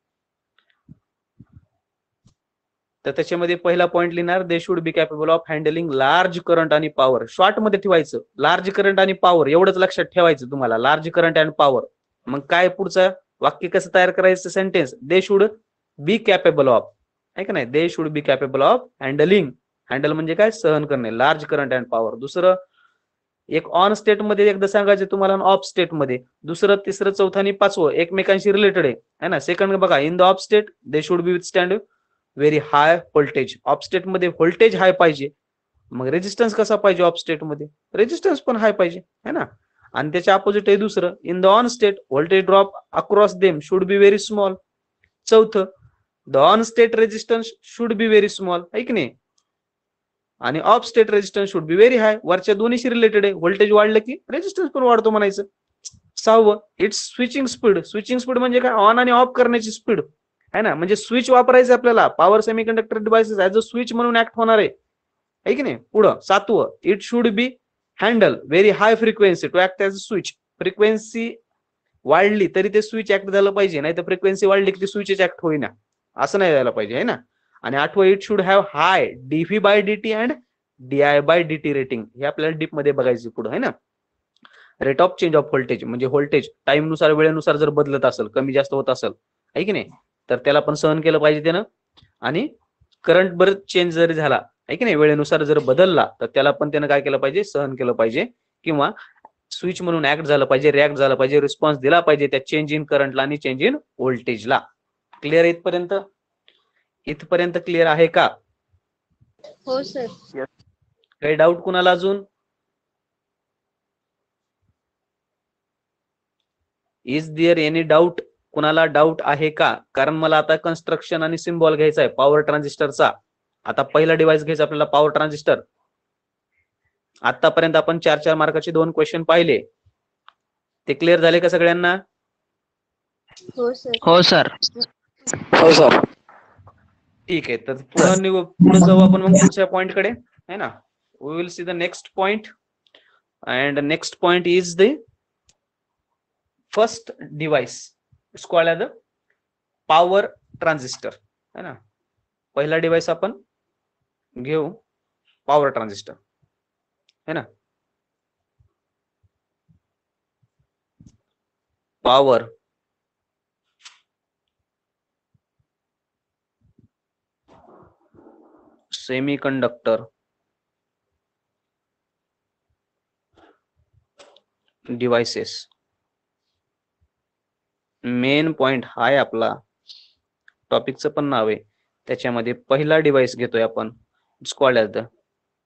तर त्याच्यामध्ये पहिला पॉइंट लिहिणार, they should be capable of handling large current आणि पॉवर. शॉर्ट मध्ये ठेवायचं लार्ज करंट आणि पॉवर, एवढंच लक्षात ठेवायचं तुम्हाला, लार्ज करंट अँड पॉवर. मग काय पुढचं वाक्य कसं तयार करायचं? Sentence, they should be capable of, आहे का नाही? They should be capable of handling. Handle म्हणजे काय? सहन करणे, लार्ज करंट अँड पॉवर. दुसरं एक ऑन स्टेट मध्ये एकदा सांगायचं तुम्हाला, ऑफ स्टेट मध्ये. दुसरं तिसरं चौथं आणि पाचवं एकमेकांशी रिलेटेड आहे ना. सेकंड बघा, in the off state they should be withstand very high voltage. Off state मध्ये व्होल्टेज हाय पाहिजे, मग रेजिस्टन्स कसा पाहिजे? ऑफ स्टेट मध्ये रेजिस्टन्स पण हाय पाहिजे, है ना. आणि त्याच्या अपोजिट आहे दुसरं, in the on state voltage drop across them should be very small. चौथं, the on state resistance should be very small, आहे की नाही. आणि off state resistance should be very high. वरच्या दोन्हीशी रिलेटेड आहे, व्होल्टेज वाढलं की रेजिस्टन्स पण वाढतो म्हणायचं. सहावं, it's switching speed. Switching speed म्हणजे काय? ऑन आणि ऑफ करण्याची स्पीड, है ना. म्हणजे स्विच वापरायचं आपल्याला. Power semiconductor devices as a switch म्हणून ऍक्ट होणार आहे, है की नाही. पुढं सातवं, it should be handle very high frequency to act as a switch. Frequency वाढली तरी ते स्विच ऍक्ट झालं पाहिजे, नाही तर फ्रिक्वेन्सी वाढली की स्विच ऍक्ट होईना, असं नाही झालं पाहिजे, है ना. आणि आठवं, it should have high dv by dt and di by dt rating. हे आपल्याला डीप मध्ये बघायचं पुढं, है ना. Rate of change of voltage म्हणजे व्होल्टेज टाइम नुसार वेळेनुसार जर बदलत असेल, कमी जास्त होत असेल, आहे की नाही, तर त्याला पण सहन केलं पाहिजे त्यानं. आणि करंट बरं चेंज जरी झाला, आहे की नाही, वेळेनुसार जर बदलला तर त्याला पण त्यानं काय केलं पाहिजे? सहन केलं पाहिजे. किंवा स्विच म्हणून ऍक्ट झालं पाहिजे, रिॲक्ट झालं पाहिजे, रिस्पॉन्स दिला पाहिजे त्या चेंज इन करंटला आणि चेंज इन व्होल्टेजला. क्लिअर इथपर्यंत? इथपर्यंत क्लिअर आहे का? हो सर. काही डाऊट कुणाला अजून? Is there any doubt? कुणाला डाऊट आहे का? कारण मला आता कन्स्ट्रक्शन आणि सिम्बॉल घ्यायचा आहे पॉवर ट्रान्झिस्टरचा. आता पहिला डिव्हाइस घ्यायचा आपल्याला पॉवर ट्रान्झिस्टर. आतापर्यंत आपण चार चार मार्काचे दोन क्वेश्चन पाहिले, ते क्लिअर झाले का सगळ्यांना? हो सर. हो सर. हो सर. ठीक आहे, तर पुढे निघू, पुढे जाऊ आपण मग पुढच्या पॉइंट कडे, है ना. We will see the next point, and next point is the first device. It's called as the power transistor, है ना. पहिला डिव्हाइस आपण घेऊ पॉवर ट्रान्झिस्टर, है ना. Power semiconductor devices. Main point हा आहे आपला, टॉपिकचं पण नाव आहे. त्याच्यामध्ये पहिला डिव्हाइस घेतोय आपण, it's called as the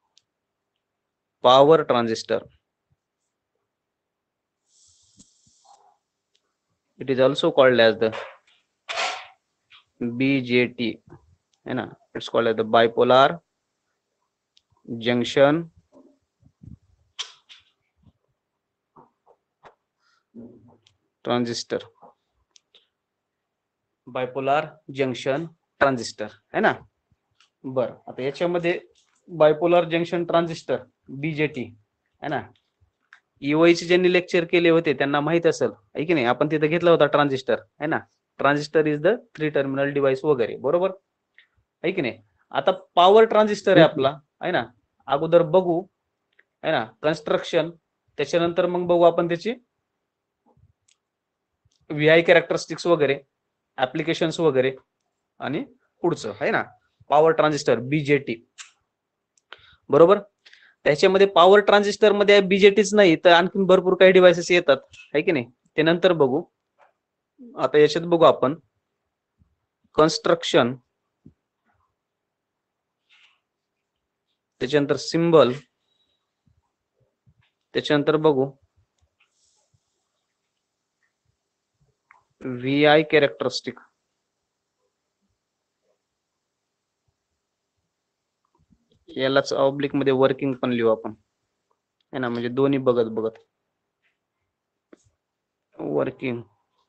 power transistor. It is also called as the BJT, है ना. It's called as the bipolar junction transistor. Bipolar junction transistor, है ना. बर, आता याच्यामध्ये बायपोलर जंक्शन ट्रान्झिस्टर बीजेटी, है ना. ईओईचे ज्यांनी लेक्चर केले होते त्यांना माहित असेल, आहे की नाही. आपण तिथे घेतला होता ट्रान्झिस्टर, है ना. Transistor is the three terminal device वगैरे, बरोबर, आहे की नाही. आता पॉवर ट्रान्झिस्टर आहे आपला, आहे ना. अगोदर बघू, है ना, कन्स्ट्रक्शन, त्याच्यानंतर मग बघू आपण त्याची व्हीआय कॅरेक्टरिस्टिक्स वगैरे, ऍप्लिकेशन्स वगैरे, आणि पुढचं, है ना. पॉवर ट्रान्झिस्टर बीजेटी, बरोबर. त्याच्यामध्ये पॉवर ट्रान्झिस्टर मध्ये बीजेटीच नाही तर आणखी भरपूर काही डिव्हाइसेस येतात, है की नाही. ते नंतर बघू. आता याच्यात बघू आपण कन्स्ट्रक्शन, त्याच्यानंतर सिम्बल, त्याच्यानंतर बघू व्ही आय कॅरेक्टरिस्टिक. यालाच ऑब्लिक मध्ये वर्किंग पण लिहू आपण है ना, म्हणजे दोन्ही बघत बघत वर्किंग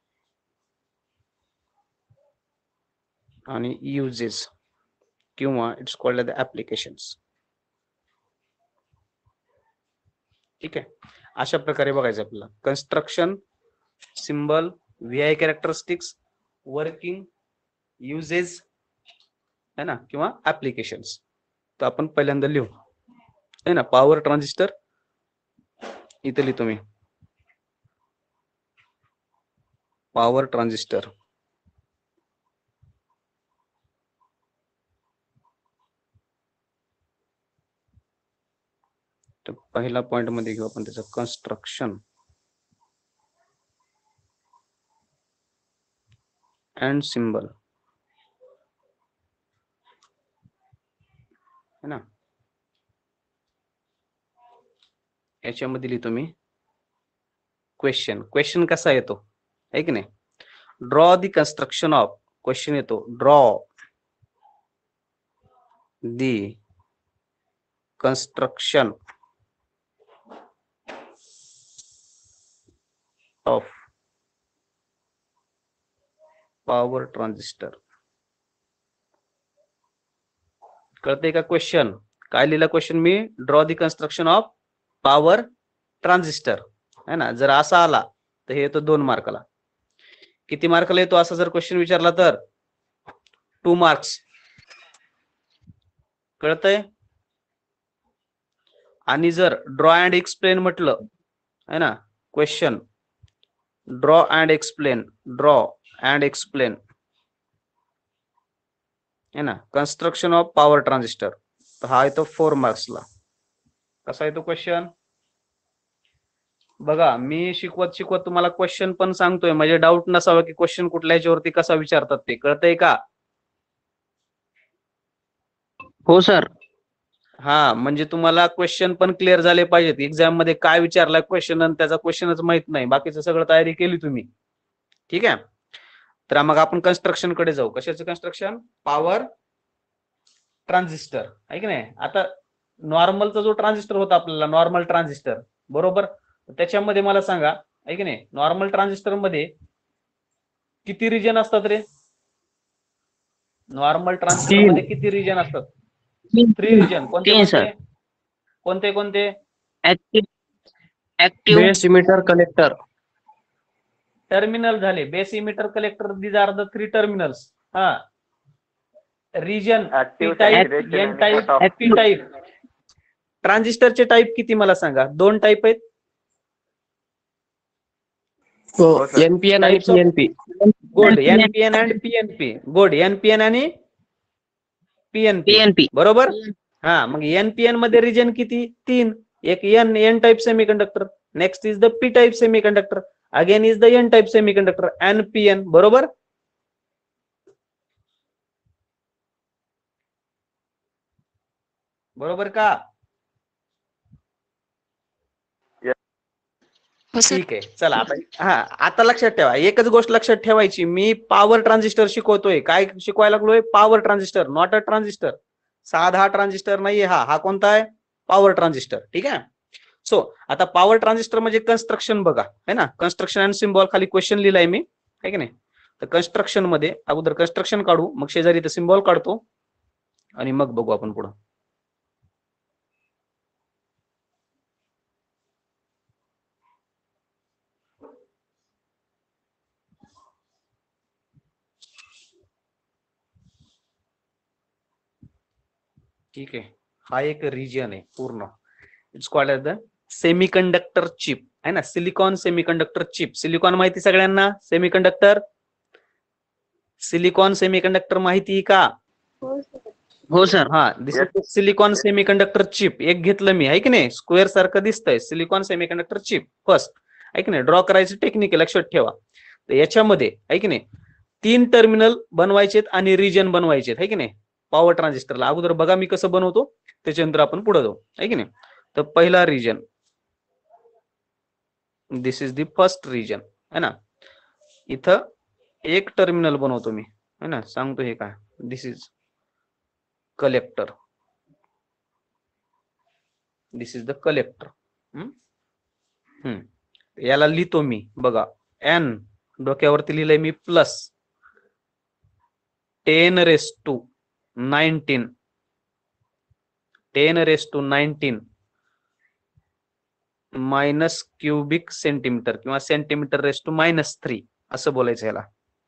आणि युजेस किंवा इट्स कॉल्ड द ऍप्लिकेशन्स. ठीक आहे, अशा प्रकारे बघायचं आपल्याला. Construction, symbol, V I characteristics, working, uses है ना, किंवा ऍप्लिकेशन्स. तर आपण पहिल्यांदा लिहू है ना. पॉवर ट्रान्झिस्टर इथे लिहितो मी. पॉवर ट्रान्झिस्टर तर पहिला पॉइंट मध्ये घेऊ आपण त्याचं कन्स्ट्रक्शन अँड सिम्बल है ना. याच्यामध्ये लिहितो मी क्वेश्चन. क्वेश्चन कसा येतो आहे की नाही. Draw the construction of, question येतो draw the construction of power transistor. कळते का क्वेश्चन? काय लिहिला क्वेश्चन मी? Draw the construction of power transistor है ना. जर असा आला तर हे येतो दोन मार्काला. किती मार्काला येतो असा जर क्वेश्चन विचारला तर टू मार्क्स. कळतंय? आणि जर ड्रॉ अँड एक्सप्लेन म्हटलं है ना, question draw and explain, draw and explain है ना, कन्स्ट्रक्शन ऑफ पॉवर ट्रान्झिस्टर, तर हा येतो फोर मार्क्सला. कसा येतो क्वेश्चन? बघा मी शिकवत शिकवत तुम्हाला क्वेश्चन पण सांगतोय, म्हणजे डाऊट नसावा की क्वेश्चन कुठल्या ह्याच्यावरती कसा विचारतात ते. कळतंय का? हो सर. हा, म्हणजे तुम्हाला क्वेश्चन पण क्लिअर झाले पाहिजेत. एक्झाम मध्ये काय विचारलाय क्वेश्चन आणि त्याचा क्वेश्चनच माहित नाही, बाकीचं सगळं तयारी केली तुम्ही. ठीक आहे, तर मग आपण कन्स्ट्रक्शन कडे जाऊ. कशाचं कन्स्ट्रक्शन? पॉवर ट्रान्झिस्टर आहे की नाही. आता नॉर्मलचा जो ट्रान्झिस्टर होता आपल्याला, नॉर्मल ट्रान्झिस्टर बरोबर, त्याच्यामध्ये मला सांगा आहे की नाही, नॉर्मल ट्रान्झिस्टर मध्ये किती रिजन असतात रे? नॉर्मल ट्रान्झिस्टर मध्ये किती रिजन असतात? Three region. कोणते तीन सर. कोणते? कोणते कोणते? Active active base emitter collector. Terminal झाले. Base emitter collector, these are the three terminals. हा, region P type, N type, P type. ट्रान्झिस्टरचे टाईप किती मला सांगा? दोन टाईप आहेत. एनपीएन आणि PNP. Good. NPN and PNP. Good. NPN आणि पीएनपी. पीएनपी बरोबर. हा, मग एनपीएन मध्ये रिजन किती? तीन. एक N N type semiconductor, next is the P type semiconductor, again is the N type semiconductor, NPN. बरोबर. बरोबर का? ठीक आहे, चला आता हा आता लक्षात ठेवा, एकच गोष्ट लक्षात ठेवायची. मी पॉवर ट्रान्झिस्टर शिकवतोय. काय शिकवायला लागलोय? Power transistor, not a transistor. साधा ट्रान्झिस्टर नाहीये हा. हा कोणता आहे? Power transistor. ठीक आहे. सो आता पॉवर ट्रान्झिस्टर म्हणजे कन्स्ट्रक्शन बघा है ना. कन्स्ट्रक्शन अँड सिम्बॉल खाली क्वेश्चन लिहिलाय मी, आहे की नाही. तर कन्स्ट्रक्शन मध्ये अगोदर कन्स्ट्रक्शन काढू, मग शेजारी इथं सिम्बॉल काढतो आणि मग बघू आपण पुढं. ठीक आहे, हा एक रिजन आहे पूर्ण. It's called as the semiconductor chip है ना. Silicon semiconductor chip. सिलिकॉन माहिती सगळ्यांना? सेमीकंडक्टर, सिलिकॉन सेमीकंडक्टर माहिती का? हो सर. हो सर. हा, this is silicon semiconductor chip. एक घेतलं मी, आहे की नाही. स्क्वेअर सारखं दिसतंय, सिलिकॉन सेमीकंडक्टर चिप फर्स्ट. आहे की नाही, ड्रॉ करायचं टेक्निक आहे, लक्षात ठेवा. तर याच्यामध्ये आहे की नाही तीन टर्मिनल बनवायचेत आणि रिजन बनवायचेत, आहे की नाही. पॉवर ट्रान्झिस्टरला अगोदर बघा मी कसं बनवतो, त्याच्यानंतर आपण पुढे जाऊ, आहे की नाही. तर पहिला region, this is the first region, है ना. इथं एक टर्मिनल बनवतो मी, है ना, सांगतो हे काय, this is collector, this is the collector. हम्म याला लिहितो मी बघा, एन डोक्यावरती लिहिलंय मी plus ten raise to nineteen, ten raise to nineteen minus cubic centimetre किंवा centimetre raise to minus three असं बोलायचं याला.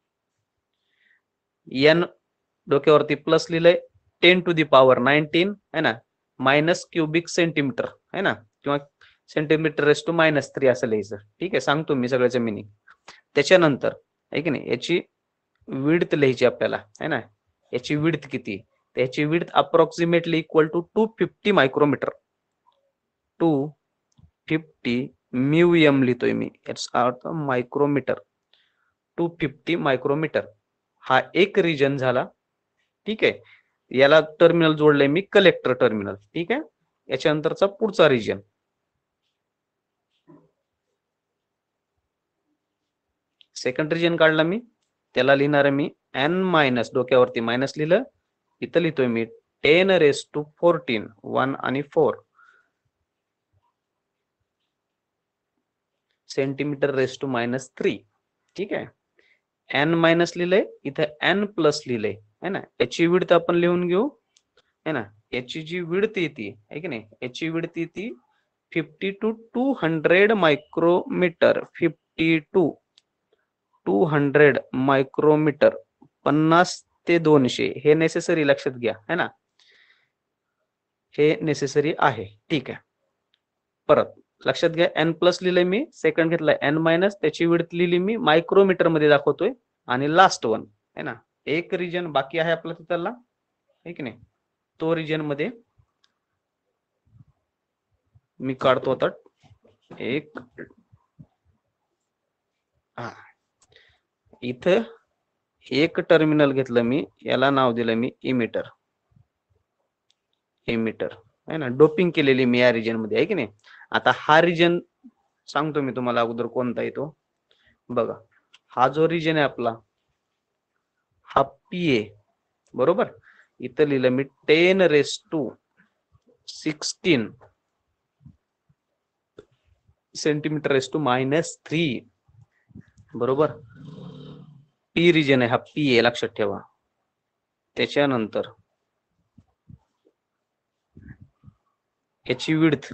एन डोक्यावरती प्लस लिहिलंय, ten to the power nineteen है ना, मायनस क्युबिक सेंटीमीटर है ना, किंवा centimetre raise to minus three असं लिहायचं. ठीक आहे, सांगतो मी सगळ्याचं मिनिंग. त्याच्यानंतर आहे की नाही याची विड्थ लिहायची आपल्याला, है ना. याची विड्थ किती, त्याची width approximately equal to two fifty micrometre, two fifty mu M लिहितोय मी, याच अर्थ मायक्रोमीटर, टू फिफ्टी मायक्रोमीटर. हा एक रिजन झाला. ठीक आहे, याला टर्मिनल जोडलंय मी कलेक्टर टर्मिनल. ठीक आहे, याच्यानंतरचा पुढचा रिजन, सेकंड रिजन काढला मी, त्याला लिहिणार मी एन मायनस, डोक्यावरती मायनस लिहिलं, इथं लिहितोय मी ten raise to fourteen, one आणि four centimetre raise to minus three. ठीक आहे, एन मायनस लिहिलंय, इथं एन प्लस लिहिलंय, है ना. याची विड्थ आपण लिहून घेऊ, है ना. याची जी विड्थ येते आहे की नाही, याची विड्थ येते fifty to two hundred micrometre, fifty to two hundred micrometre, पन्नास ते दोनशे. हे नेसेसरी लक्षात घ्या, है ना, हे नेसेसरी आहे. ठीक आहे, परत लक्षात घ्या, एन प्लस लिहिलंय मी, सेकंड घेतलाय एन मायनस, त्याची विड्थ लिहिली मी मायक्रोमीटर मध्ये दाखवतोय, आणि लास्ट वन है ना, एक रिजन बाकी आहे आपला तिथला, है की नाही. तो रिजन मध्ये मी काढतो आता एक, हा इथं एक टर्मिनल घेतलं मी, याला नाव दिलं मी इमिटर, इमिटर है ना, डोपिंग केलेली मी या रिजन मध्ये, आहे की नाही. आता हा रिजन सांगतो मी तुम्हाला अगोदर कोणता येतो बघा. हा जो रिजन आहे आपला, हा पी ए, बरोबर. इथं लिहिलं मी ten raise to sixteen centimetre raise to minus three, बरोबर. पी रिजन आहे हा, पी ए लक्षात ठेवा. त्याच्यानंतर याची width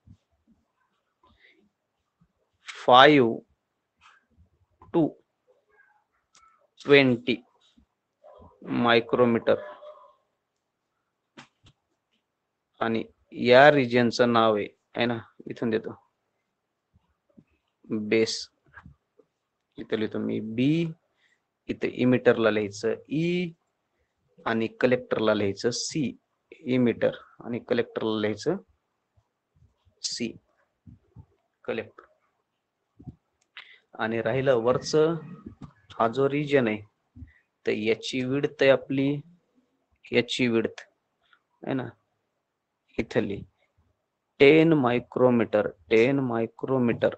five to twenty micrometre, आणि या रिजनचं नाव आहे है ना, इथून देतो बेस, इथं लिहितो मी बी, इथे इमिटरला लिहायचं ई, आणि कलेक्टरला लिहायचं सी. इमिटर आणि कलेक्टरला लिहायचं सी, कलेक्टर. आणि राहिलं वरच हा जो रिजन आहे, तर याची विड्थ आहे आपली, याची विड्थ है ना, इथली टेन मायक्रोमीटर, टेन मायक्रोमीटर.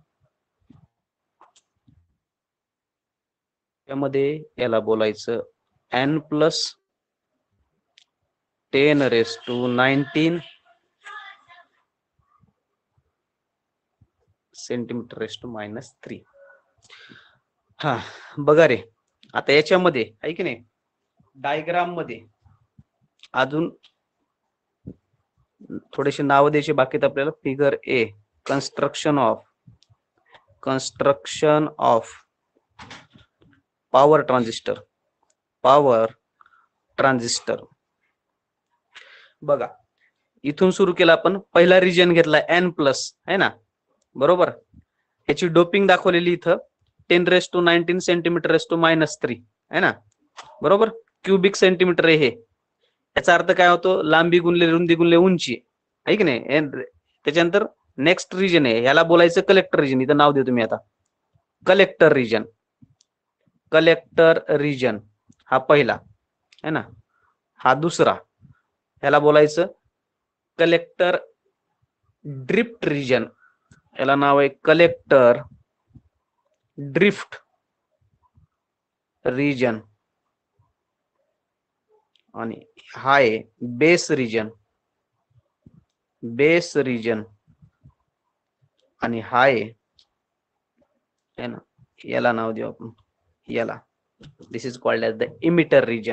यामध्ये याला बोलायचं N plus ten raise to nineteen centimetre raise to minus three. हा बघा रे, आता याच्यामध्ये आहे की नाही, डायग्राम मध्ये अजून थोडेसे नाव द्यायचे बाकीत आपल्याला. Figure A, construction of, construction of power transistor, power transistor. बघा इथून सुरू केला आपण, पहिला रिजन घेतला एन प्लस, है ना, बरोबर. याची डोपिंग दाखवलेली इथं ten raise to nineteen centimetre raise to minus three, है ना, बरोबर. क्युबिक सेंटीमीटर आहे हे. याचा अर्थ काय होतो, लांबी गुणले रुंदी गुणले उंची, आहे की नाही. त्याच्यानंतर नेक्स्ट रिजन आहे ह्याला बोलायचं कलेक्टर रिजन. इथं नाव देतो मी आता कलेक्टर रिजन. कलेक्टर रिजन हा पहिला है ना, हा दुसरा. ह्याला बोलायचं कलेक्टर ड्रिफ्ट रिजन. याला नाव आहे कलेक्टर ड्रिफ्ट रिजन. आणि हा आहे बेस रिजन. Base region. आणि हा आहे ना, याला नाव देऊ आपण, याला this is called as the emitter region.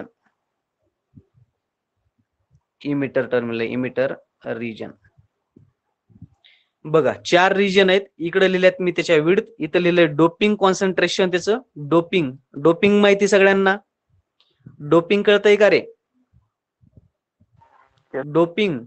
Emitter terminal emitter region. बघा चार रिजन आहेत. इकडे लिहिल्यात मी त्याच्या विड्थ, इथं लिहिलंय डोपिंग कॉन्सन्ट्रेशन. त्याचं डोपिंग. डोपिंग माहिती सगळ्यांना? डोपिंग कळतंय का रे? डोपिंग.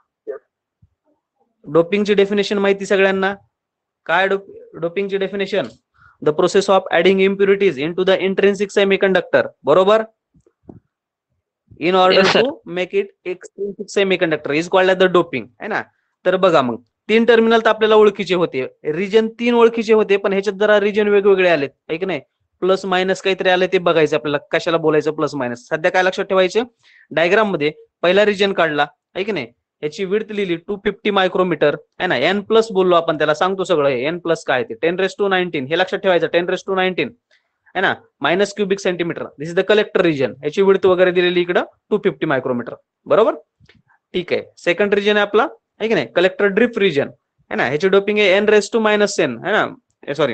डोपिंगची डेफिनेशन माहिती सगळ्यांना? काय डोपिंगची definition? The process of adding impurities into the intrinsic semiconductor. बरोबर? In order Yes, sir. To make it extrinsic semiconductor is called as the doping है ना. तर बघा मग तीन टर्मिनल तर आपल्याला ओळखीचे होते, रिजन तीन ओळखीचे होते, पण ह्याच्यात जरा रिजन वेगवेगळे आलेत आहे की नाही. प्लस मायनस काहीतरी आले ते बघायचं आपल्याला, कशाला बोलायचं प्लस मायनस. सध्या काय लक्षात ठेवायचं, डायग्राम मध्ये पहिला रिजन काढला आहे की नाही, याची विड्थ लिहिली टू फिफ्टी मायक्रोमीटर आहे ना. एन प्लस बोललो आपण त्याला, सांगतो सगळं हे. एन प्लस काय ते टेन रेस टू नाईन्टीन, हे लक्षात ठेवायचं. टेन रेस टू नाईन्टीन है ना, minus cubic centimetre. This is the collector region. याची विड्थ वगैरे दिलेली इकडं टू फिफ्टी मायक्रोमीटर. बरोबर? ठीक आहे. सेकंड रिजन आहे आपला आहे की नाही, कलेक्टर ड्रिफ्ट रिजन है ना. ह्याची डोपिंग आहे n raise to minus n है ना, सॉरी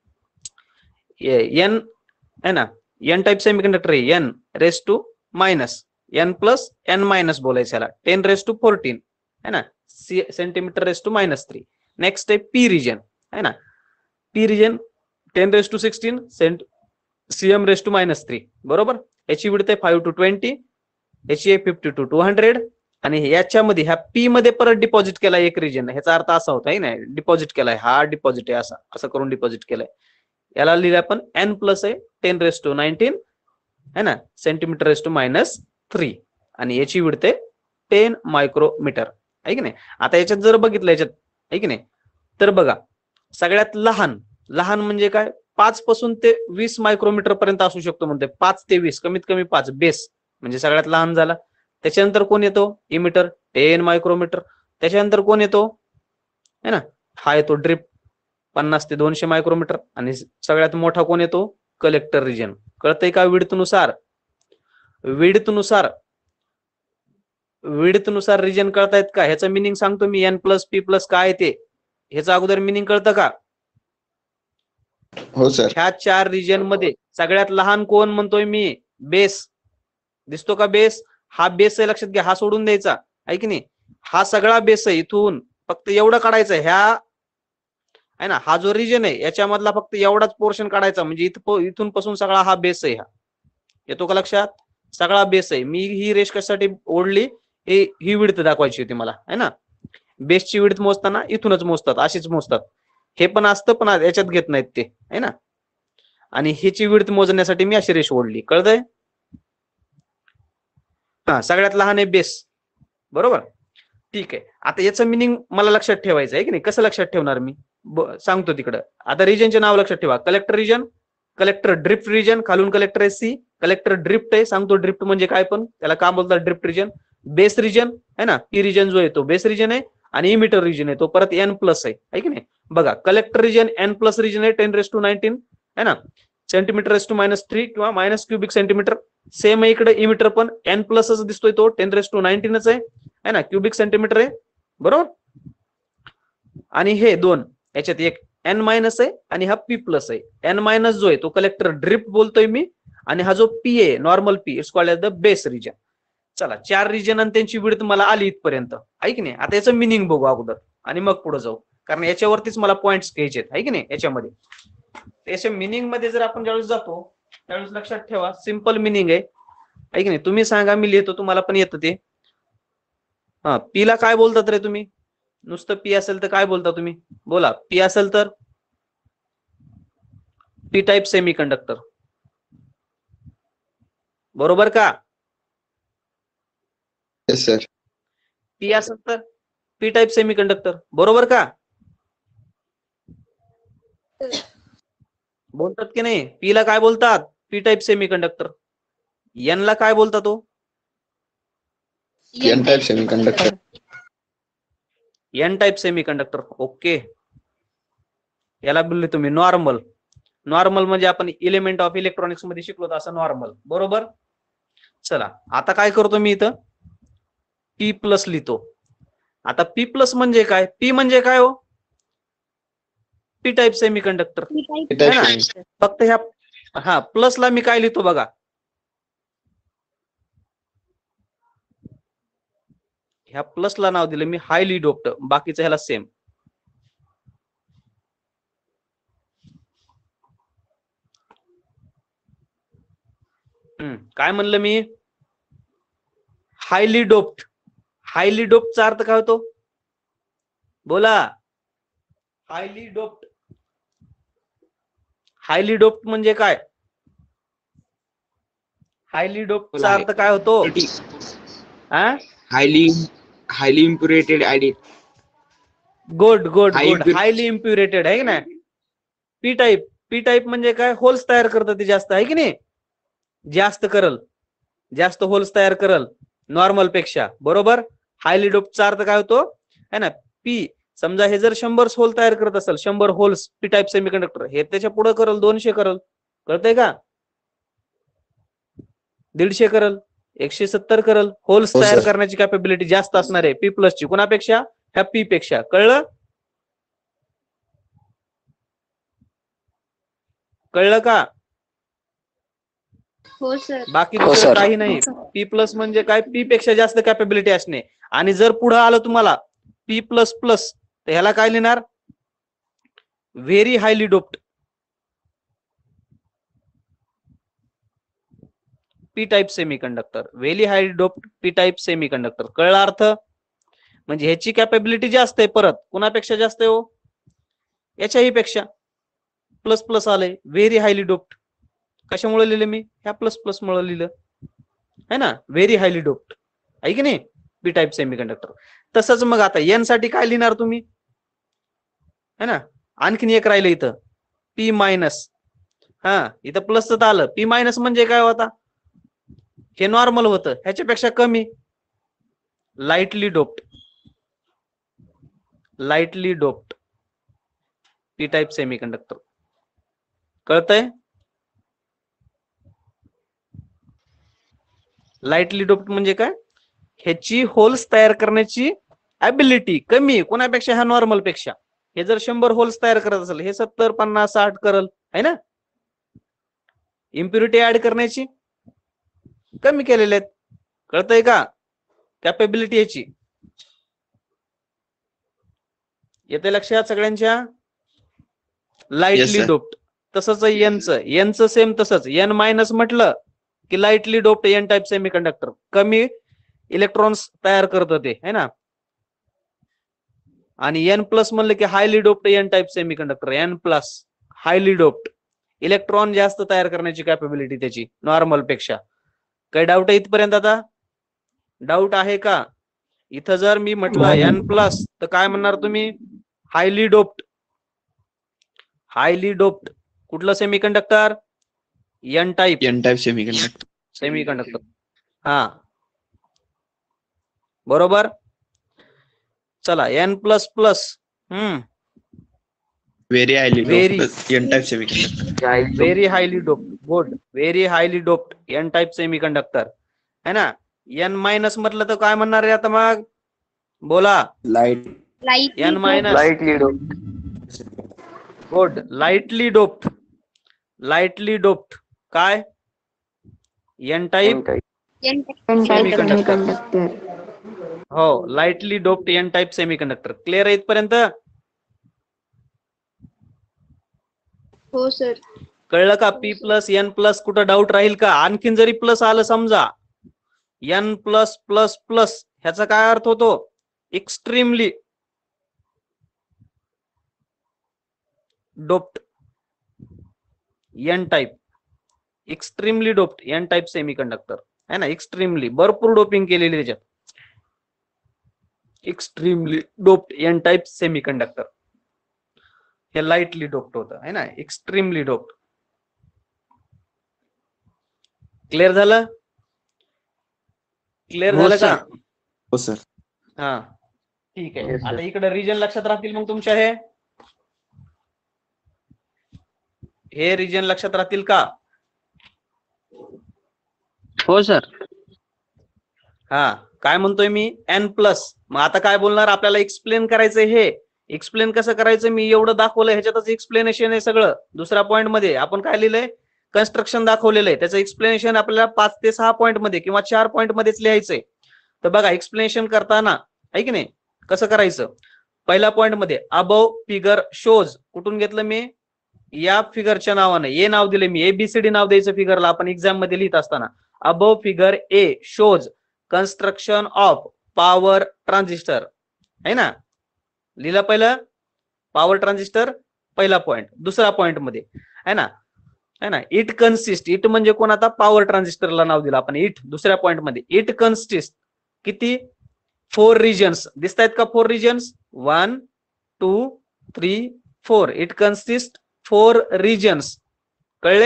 एन है ना, एन टाइप सेमीकंडक्टर आहे, n raise to minus n plus n minus बोलायचं याला. टेन रेस टू फोर्टीन है ना, centimetre raise to minus three. Next आहे पी रिजन है ना. P region ten raise to sixteen cent cm raise to minus three. बरोबर? याची width आहे फाईव्ह टू ट्वेंटी, याची आहे फिफ्टी टू टू हंड्रेड. आणि याच्यामध्ये ह्या पी मध्ये परत डिपॉझिट केलाय एक रिजन. ह्याचा अर्थ असा होता ना, डिपॉझिट केलाय, हा डिपॉझिट आहे असा, असं करून डिपॉझिट केलाय. याला लिहिलं आपण एन प्लस आहे टेन रेस टू नाईन्टीन है ना, centimetre raise to minus three. आणि याची विड्थ आहे टेन मायक्रोमीटर आहे की नाही. आता याच्यात जर बघितलं याच्यात आहे की नाही, तर बघा सगळ्यात लहान, लहान म्हणजे काय, पाच पासून ते वीस मायक्रोमीटर पर्यंत असू शकतो म्हणते. पाच ते वीस, कमीत कमी पाच, बेस म्हणजे सगळ्यात लहान झाला. त्याच्यानंतर कोण येतो, इमिटर टेन मायक्रोमीटर. त्याच्यानंतर कोण येतो है ना, हा येतो ड्रिप पन्नास ते दोनशे मायक्रोमीटर. आणि सगळ्यात मोठा कोण येतो, कलेक्टर रिजन. कळतंय का? विड्थ नुसार, विड्थ नुसार विड्थ नुसार रिजन कळतायत का? ह्याचं मिनिंग सांगतो मी, एन प्लस पी प्लस काय ते, ह्याचं अगोदर मिनिंग कळतं का? हो सर. ह्या चार रिजन मध्ये सगळ्यात लहान कोण म्हणतोय मी, बेस. दिसतो का बेस? हा बेस आहे, लक्षात घ्या. हा सोडून द्यायचा आहे की नाही, हा सगळा बेस आहे. इथून फक्त एवढं काढायचं, ह्या आहे ना, हा जो रिजन आहे याच्यामधला फक्त एवढाच पोर्शन काढायचा, म्हणजे इथं इथून पासून सगळा हा बेस आहे. हा येतो का लक्षात? सगळा बेस आहे. मी ही रेष कशासाठी ओढली, ही विड्थ दाखवायची होती मला है ना. बेसची विड्थ मोजताना इथूनच मोजतात, अशीच मोजतात. हे पण असतं पण याच्यात घेत नाहीत ते है ना. आणि ह्याची विड्थ मोजण्यासाठी मी अशी रेष ओढली. कळतंय? हा, सगळ्यात लहान आहे बेस. बरोबर? ठीक आहे. आता याचं मिनिंग मला लक्षात ठेवायचं आहे की नाही. कसं लक्षात ठेवणार मी, सांगतो तिकडं. आता रिजनचे नाव लक्षात ठेवा. Collector region, collector drift region, खालून कलेक्टर आहे सी, कलेक्टर ड्रिफ्ट आहे. सांगतो ड्रिफ्ट म्हणजे काय, पण त्याला का बोलतात ड्रिफ्ट रिजन. बेस रिजन है ना, पी रिजन जो आहे तो बेस रिजन आहे. आणि इमिटर रिजन आहे तो परत एन प्लस आहे की नाही. बघा collector region n plus region आहे, टेन रेस टू नाईन्टीन है ना, centimetre raise to minus three किंवा मायनस क्युबिक सेंटीमीटर. सेम आहे इकडे इमिटर पण एन प्लस दिसतोय, तो टेन रेस टू नाईन्टीनच आहे है ना, क्युबिक सेंटीमीटर आहे. बरोबर? आणि हे दोन याच्यात एक एन मायनस आहे आणि हा पी प्लस आहे. एन मायनस जो आहे तो कलेक्टर ड्रिफ्ट बोलतोय मी, आणि हा जो पी आहे normal p, it's called as the base region. चला, चार रिजन आणि त्यांची विड्थ मला आली इथपर्यंत आहे की नाही. आता याचं मिनिंग बघू अगोदर आणि मग पुढे जाऊ, कारण याच्यावरतीच मला पॉइंट्स घ्यायचे आहेत आहे की नाही. याच्यामध्ये याच्या मिनिंग मध्ये जर आपण ज्यावेळेस जातो त्यावेळेस लक्षात ठेवा, सिंपल मिनिंग आहे आहे की नाही. तुम्ही सांगा, मी लिहितो, तुम्हाला पण येतं ते. हा, पी ला काय बोलतात रे तुम्ही? नुसतं पी असेल तर काय बोलता तुम्ही? बोला. पी असेल तर पी टाइप सेमी कंडक्टर. बरोबर का? Yes sir. पी असेल तर पी टाइप सेमी कंडक्टर. बरोबर का? बोलतात की नाही? पी ला काय बोलतात? P type semiconductor. एन ला काय बोलतात तो? N type semiconductor. N type semiconductor. Okay, याला बोलले तुम्ही नॉर्मल. नॉर्मल म्हणजे आपण इलेमेंट ऑफ इलेक्ट्रॉनिक्स मध्ये शिकलो असं नॉर्मल, बरोबर. चला आता काय करतो मी इथं? पी प्लस लिहितो. आता पी प्लस म्हणजे काय? पी म्हणजे काय हो? P type semiconductor. P type फक्त ह्या हा प्लस ला मी काय लिहितो बघा, ह्या प्लस ला नाव दिलं मी हायली डोप्ड, बाकीचं ह्याला सेम. हम्म काय म्हणलं मी? Highly doped. हायली डोप्डचा अर्थ काय होतो? बोला. Highly doped. हायली डोप्ड म्हणजे काय? हायली डोप्डचा अर्थ काय होतो? हा, highly highly impurated added good good High good. impur- highly impurated आहे की नाही? P type. पी टाईप म्हणजे काय? होल्स तयार करतं ते जास्त, आहे की नाही? जास्त करल, जास्त होल्स तयार करल नॉर्मल पेक्षा, बरोबर. हायली डोप्डचा अर्थ काय होतो? है ना, पी समजा हे जर शंभर होल तयार करत असेल, शंभर होल्स पी टाईप सेमीकंडक्टर, हे त्याच्या पुढे करल दोनशे करल, कळतंय का? दीडशे करल, एकशे सत्तर करल. होल्स हो, तयार सर. करण्याची कॅपॅबिलिटी जास्त असणार आहे पी प्लस ची. कुणापेक्षा? ह्या पी पेक्षा. कळलं? कळलं का? हो सर. बाकी हो, दुसरं सर. काही नाही. पी प्लस म्हणजे काय? पी पेक्षा जास्त कॅपॅबिलिटी असणे. आणि जर पुढे आलं तुम्हाला पी प्लस प्लस, तर ह्याला काय लिहिणार? Very highly doped. P type semiconductor. Very highly doped p type semiconductor. कळला अर्थ? म्हणजे ह्याची कॅपॅबिलिटी जास्त आहे. परत कुणापेक्षा जास्त आहे हो? याच्याही पेक्षा. प्लस प्लस आलंय. Very highly doped. कशामुळे लिहिलं मी? ह्या प्लस प्लस मुळे लिहिलं, है ना. व्हेरी हायली डोप्ड आहे की नाही? P type semiconductor. तसंच मग आता एन साठी काय लिहिणार तुम्ही? है ना, आणखीन एक राहिलं इथं, पी मायनस. हा, इथं प्लस तर आलं. पी मायनस म्हणजे काय होता? हे नॉर्मल होतं, ह्याच्यापेक्षा कमी. Lightly doped. Lightly doped p type semiconductor. कळतंय? लाईटली डोप्ड म्हणजे काय? ह्याची होल्स तयार करण्याची ऍबिलिटी कमी कोणापेक्षा? ह्या नॉर्मल पेक्षा. हे जर शंभर होल्स तयार करत असेल, हे सत्तर पन्नास साठ करल, है ना. इम्प्युरिटी ऍड करण्याची कमी केलेले आहेत. कळतंय का? कॅपेबिलिटी याची येते लक्षात सगळ्यांच्या? Lightly sir. डोप्ड. तसंच एनचं एनचं सेम तसंच. एन मायनस म्हटलं की lightly doped n type semiconductor. कमी इलेक्ट्रॉन्स तयार करत ते, है ना. आणि एन प्लस म्हणलं की highly doped n type semiconductor. N plus highly doped, electron जास्त तयार करण्याची कॅपेबिलिटी त्याची नॉर्मल पेक्षा. काही डाऊट आहे इथपर्यंत? आता डाऊट आहे का? इथं जर मी म्हटलं एन प्लस, तर काय म्हणणार तुम्ही? Highly doped. हायली डोप्ड कुठलं semiconductor? N type n type semiconductor semiconductor. हा, बरोबर. चला, एन प्लस प्लस. हम्म very highly Very. doped n type semiconductor very highly doped. Good. Very highly doped n type semiconductor, है ना. N minus म्हटलं तर काय म्हणणार आहे आता मग? बोला. light light n minus. Lightly doped. Good. Lightly doped. Lightly doped काय? N type n semiconductor. हो, lightly doped n type semiconductor. Clear आहे इथपर्यंत? हो सर. कळलं का? पी प्लस एन प्लस कुठं डाऊट राहील का? आणखीन जरी प्लस आलं समजा, एन प्लस प्लस प्लस, ह्याचा काय अर्थ होतो? Extremely doped n type. Extremely doped n type semiconductor, है ना. एक्स्ट्रीमली भरपूर डोपिंग केलेली त्याच्यात. Extremely doped n type semiconductor. हे लाईटली डोप्ड होतं आहे ना, एक्स्ट्रीमली डोप्ड. क्लिअर झालं? क्लिअर हो झालं सर. का? हो सर. हा ठीक आहे. Yes, sir. आता इकडे रिजन लक्षात राहतील मग तुमच्या, हे हे रिजन लक्षात राहतील का? हो सर. हा काय म्हणतोय मी, एन प्लस. मग आता काय बोलणार, आपल्याला एक्सप्लेन करायचंय. हे एक्सप्लेन कसं करायचं, मी एवढं दाखवलं ह्याच्यातच एक्सप्लेनेशन आहे सगळं. दुसऱ्या पॉइंट मध्ये आपण काय लिहिलंय, कन्स्ट्रक्शन दाखवलेलं आहे, त्याचं एक्सप्लेनेशन आपल्याला पाच ते सहा पॉईंट मध्ये किंवा चार पॉईंट मध्येच लिहायचंय. तर बघा एक्सप्लेनेशन करताना आहे की नाही कसं करायचं. पहिल्या पॉइंट मध्ये अबव फिगर शोज, कुठून घेतलं मी, या फिगरच्या नावाने ए नाव दिले मी, एबीसीडी नाव द्यायचं फिगरला आपण एक्झाम मध्ये लिहित असताना. Above figure a shows construction of power transistor, आहे ना, लिहिलं पहिलं पॉवर ट्रान्झिस्टर पहिला पॉइंट. दुसरा पॉइंट मध्ये आहे ना, है ना, इट कन्सिस्ट, इट म्हणजे कोण, आता पॉवर ट्रान्झिस्टरला नाव दिलं आपण इट. दुसऱ्या पॉइंट मध्ये इट कन्सिस्ट किती, फोर रिजन्स. दिसत आहेत का four regions, one two three four. It consist four regions, कळले,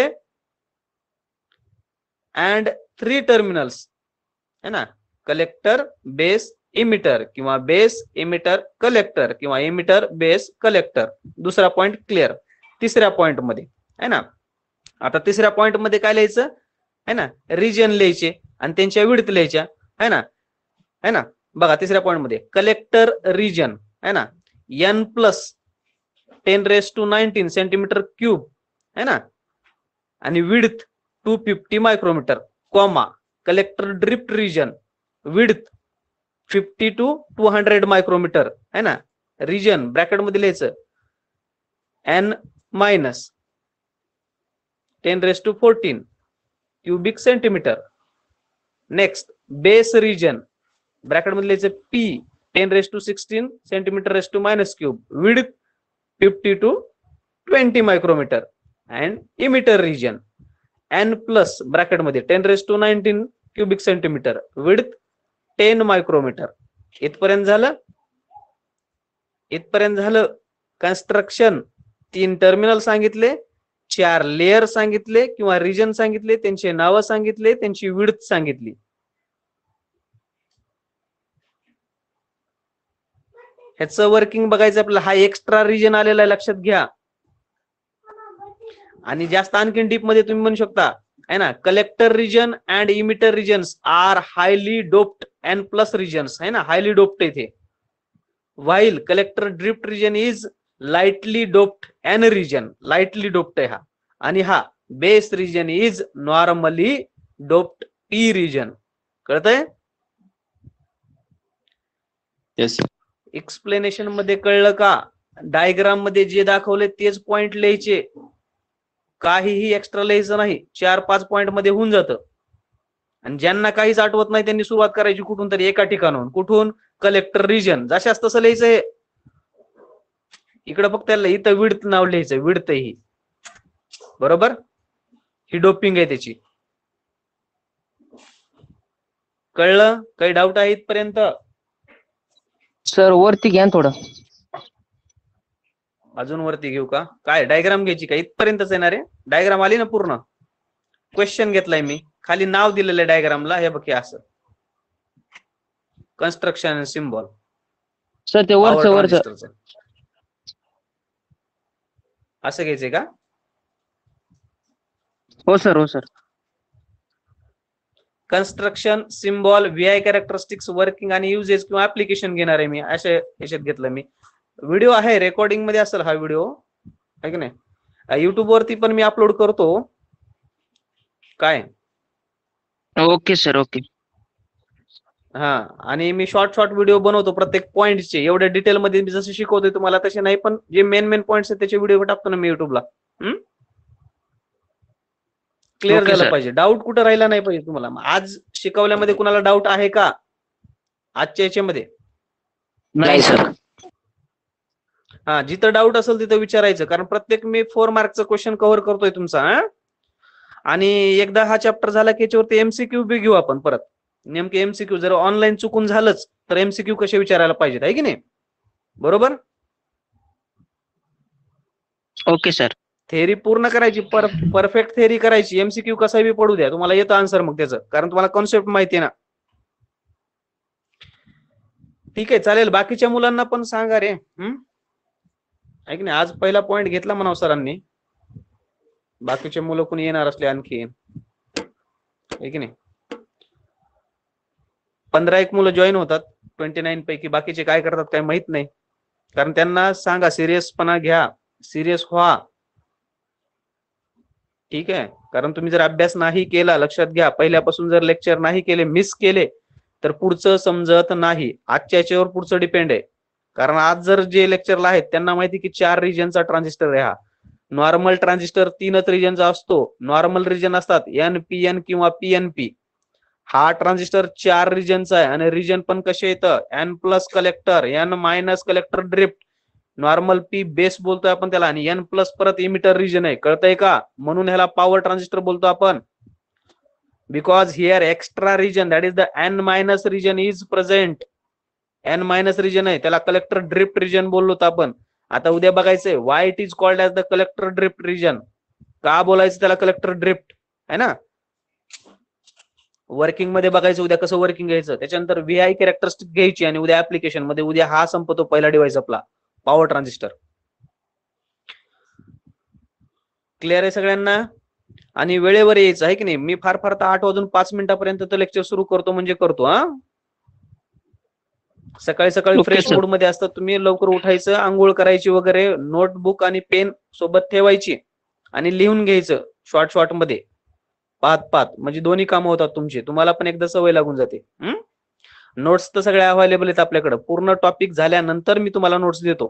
अँड थ्री टर्मिनल्स, है ना, कलेक्टर बेस इमिटर किंवा बेस इमिटर कलेक्टर किंवा इमिटर बेस कलेक्टर. दुसरा पॉइंट क्लिअर. तिसऱ्या पॉइंट मध्ये है ना, आता तिसऱ्या पॉइंट मध्ये काय लिहायचं है ना, रिजन लिहायचे आणि त्यांच्या विड्थ लिहायच्या, है ना, है ना. बघा तिसऱ्या पॉइंट मध्ये कलेक्टर रिजन है ना, n plus ten raise to nineteen centimetre cube है ना, आणि width two fifty micrometre, comma collector drift region width fifty to two hundred micrometre है ना, रिजन ब्रॅकेट मध्ये लिहायचं n minus ten raise to fourteen cubic centimetre. Next base region bracket मध्ये लिहायचं p ten raise to sixteen centimetre raise to minus cube width fifty to twenty micrometre. And emitter region n plus bracket मध्ये ten raise to nineteen cubic centimetre width ten micrometre. इथपर्यंत झालं, इथपर्यंत झालं. Construction, तीन terminal सांगितले, चार layer सांगितले किंवा रिजन सांगितले, त्यांचे नावं सांगितले, त्यांची विड्थ सांगितली. ह्याचं वर्किंग बघायचं आपल्याला. हा एक्स्ट्रा रिजन आलेला आहे लक्षात घ्या. आणि जास्त आणखीन डीप मध्ये तुम्ही म्हणू शकता है ना, collector region and emitter regions are highly doped n plus regions, है ना, हायली डोप्ड इथे. While collector drift region is lightly doped n region, lightly doped आहे हा. आणि हा base region is normally doped p region. कळतंय? Yes. Explanation मध्ये कळलं का? डायग्राम मध्ये जे दाखवले तेच पॉइंट लिहायचे, काहीही एक्स्ट्रा लिहायचं नाही. चार पाच पॉइंट मध्ये होऊन जातं. आणि ज्यांना काहीच आठवत नाही त्यांनी सुरुवात करायची कुठून तरी, एका ठिकाणाहून. कुठून? Collector region. जशाच तसं लिहायचं हे. इकडे फक्त त्याला इथं विड्थ नाव लिहायचं, विड्थ ही बरोबर, ही डोपिंग आहे त्याची. कळलं? काही डाऊट आहे इथपर्यंत? सर वरती घ्या ना थोडं. अजून वरती घेऊ का? काय डायग्राम घ्यायची का? इथपर्यंतच येणार आहे. डायग्राम आली ना पूर्ण? क्वेश्चन घेतलाय मी, खाली नाव दिलेलं आहे डायग्रामला. हे बघ असं कन्स्ट्रक्शन सिम्बॉल. सर ते वरचं वरचं असं घ्यायचंय का? हो सर, हो sir. Construction symbol, VI characteristics, working आणि युजेस किंवा ऍप्लिकेशन घेणार आहे मी. अशा याच्यात घेतलं मी. व्हिडिओ आहे, रेकॉर्डिंग मध्ये असेल हा व्हिडिओ, आहे की नाही. युट्यूब वरती पण मी अपलोड करतो. काय? Okay sir, okay. हा, आणि मी शॉर्ट शॉर्ट व्हिडिओ बनवतो प्रत्येक पॉइंटचे. एवढ्या डिटेल मध्ये मी जसं शिकवतोय तुम्हाला तसे नाही, पण जे मेन मेन पॉइंट्स आहेत त्याचे व्हिडिओ टाकतो ना मी युट्यूबला. क्लिअर Okay, झालं sir. पाहिजे, डाऊट कुठं राहिला नाही पाहिजे तुम्हाला. आज शिकवल्यामध्ये कुणाला डाऊट आहे का आजच्या याच्यामध्ये? नाही सर. हा, जिथं डाऊट असेल तिथं विचारायचं, कारण प्रत्येक मी फोर मार्कचं क्वेश्चन कव्हर करतोय तुमचा. हा, आणि एकदा हा चॅप्टर झाला की याच्यावरती एमसीक्यू बी घेऊ आपण परत. नेमके एमसीक्यू जर ऑनलाईन चुकून झालंच तर एमसीक्यू कसे विचारायला पाहिजेत, आहे की नाही? बरोबर. Okay sir. थेअरी पूर्ण करायची, पर परफेक्ट थेअरी करायची. एमसीक्यू कसा बी पडू द्या, तुम्हाला येतं आन्सर मग त्याचं, कारण तुम्हाला कॉन्सेप्ट माहिती आहे ना. ठीक आहे, चालेल. बाकीच्या मुलांना पण सांगा रे. हम्म ऐक नाही, आज पहिला पॉइंट घेतला म्हणा सरांनी. बाकीचे मुलं कोणी येणार असले आणखी, आहे की नाही. पंधरा एक मुलं जॉईन होतात ट्वेंटी नाईन पैकी. बाकीचे काय करतात काय माहित नाही, कारण त्यांना सांगा सिरियसपणा घ्या, सिरियस व्हा. ठीक आहे, कारण तुम्ही जर अभ्यास नाही केला, लक्षात घ्या, पहिल्यापासून जर लेक्चर नाही केले, मिस केले, तर पुढचं समजत नाही. आजच्या याच्यावर पुढचं डिपेंड आहे. कारण आज जर जे लेक्चरला आहेत त्यांना माहिती की चार रिजनचा ट्रान्झिस्टर आहे हा. नॉर्मल ट्रान्झिस्टर तीनच रिजनचा असतो. नॉर्मल रिजन असतात एन पी एन किंवा पी एन पी. हा ट्रान्झिस्टर चार रिजनचा आहे, आणि रिजन पण कसे येतं, n plus collector, n minus collector drift, normal p base बोलतोय आपण त्याला, आणि एन प्लस परत इमिटर रिजन आहे. कळतंय का? म्हणून ह्याला पॉवर ट्रान्झिस्टर बोलतो आपण. Because here extra region, that is the n minus region is present. N minus region आहे, त्याला कलेक्टर ड्रिफ्ट रिजन बोललो आपण. आता उद्या बघायचंय why it is called as the collector drift region. का बोलायचं त्याला कलेक्टर ड्रिफ्ट, है ना. वर्किंग मध्ये बघायचं उद्या कसं वर्किंग घ्यायचं, त्याच्यानंतर व्हीआय कॅरेक्टरिस्टिक घ्यायची, आणि उद्या ऍप्लिकेशन मध्ये, उद्या हा संपतो पहिला डिव्हाइस आपला पॉवर ट्रान्झिस्टर. क्लिअर आहे सगळ्यांना? आणि वेळेवर यायचं आहे की नाही. मी फार फार तर आठ वाजून पाच मिनिटापर्यंत तर लेक्चर सुरू करतो म्हणजे करतो. हा सकाळी सकाळी Okay, फ्रेश sir. मूड मध्ये असतात तुम्ही, लवकर उठायचं, आंघोळ करायची वगैरे, नोटबुक आणि पेन सोबत ठेवायची, आणि लिहून घ्यायचं शॉर्ट शॉर्ट मध्ये, पाहत पाहत, म्हणजे दोन्ही कामं होतात तुमची. तुम्हाला पण एकदा सवय लागून जाते. नोट्स तर सगळ्या अवेलेबल आहेत आपल्याकडे. पूर्ण टॉपिक झाल्यानंतर मी तुम्हाला नोट्स देतो.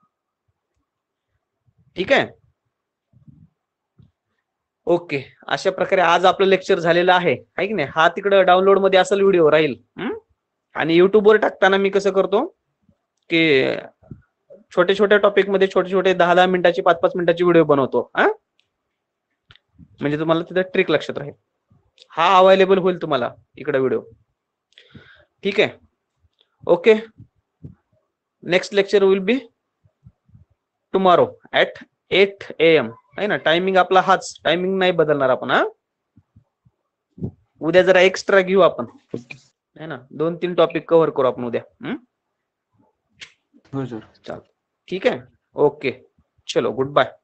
ठीक आहे, ओके. अशा प्रकारे आज आपलं लेक्चर झालेलं आहे, है की नाही. हा तिकडे डाउनलोड मध्ये असेल, व्हिडिओ राहील. आणि युट्यूबवर टाकताना मी कसं करतो की छोटे छोट्या टॉपिक मध्ये छोटे छोटे दहा दहा मिनिटाची, पाच पाच मिनिटाची व्हिडिओ बनवतो. हा म्हणजे तुम्हाला तिथे ट्रिक लक्षात राहील. हा अवेलेबल होईल तुम्हाला इकडे व्हिडिओ. ठीक आहे, okay. Next lecture will be tomorrow at eight a m, आहे ना. टायमिंग आपला हाच, टायमिंग नाही बदलणार आपण. हा उद्या जरा एक्स्ट्रा घेऊ आपण, है ना. दोन तीन टॉपिक कव्हर करू आपण उद्या. हो सर. चाल, ठीक आहे, ओके. चलो, गुड बाय.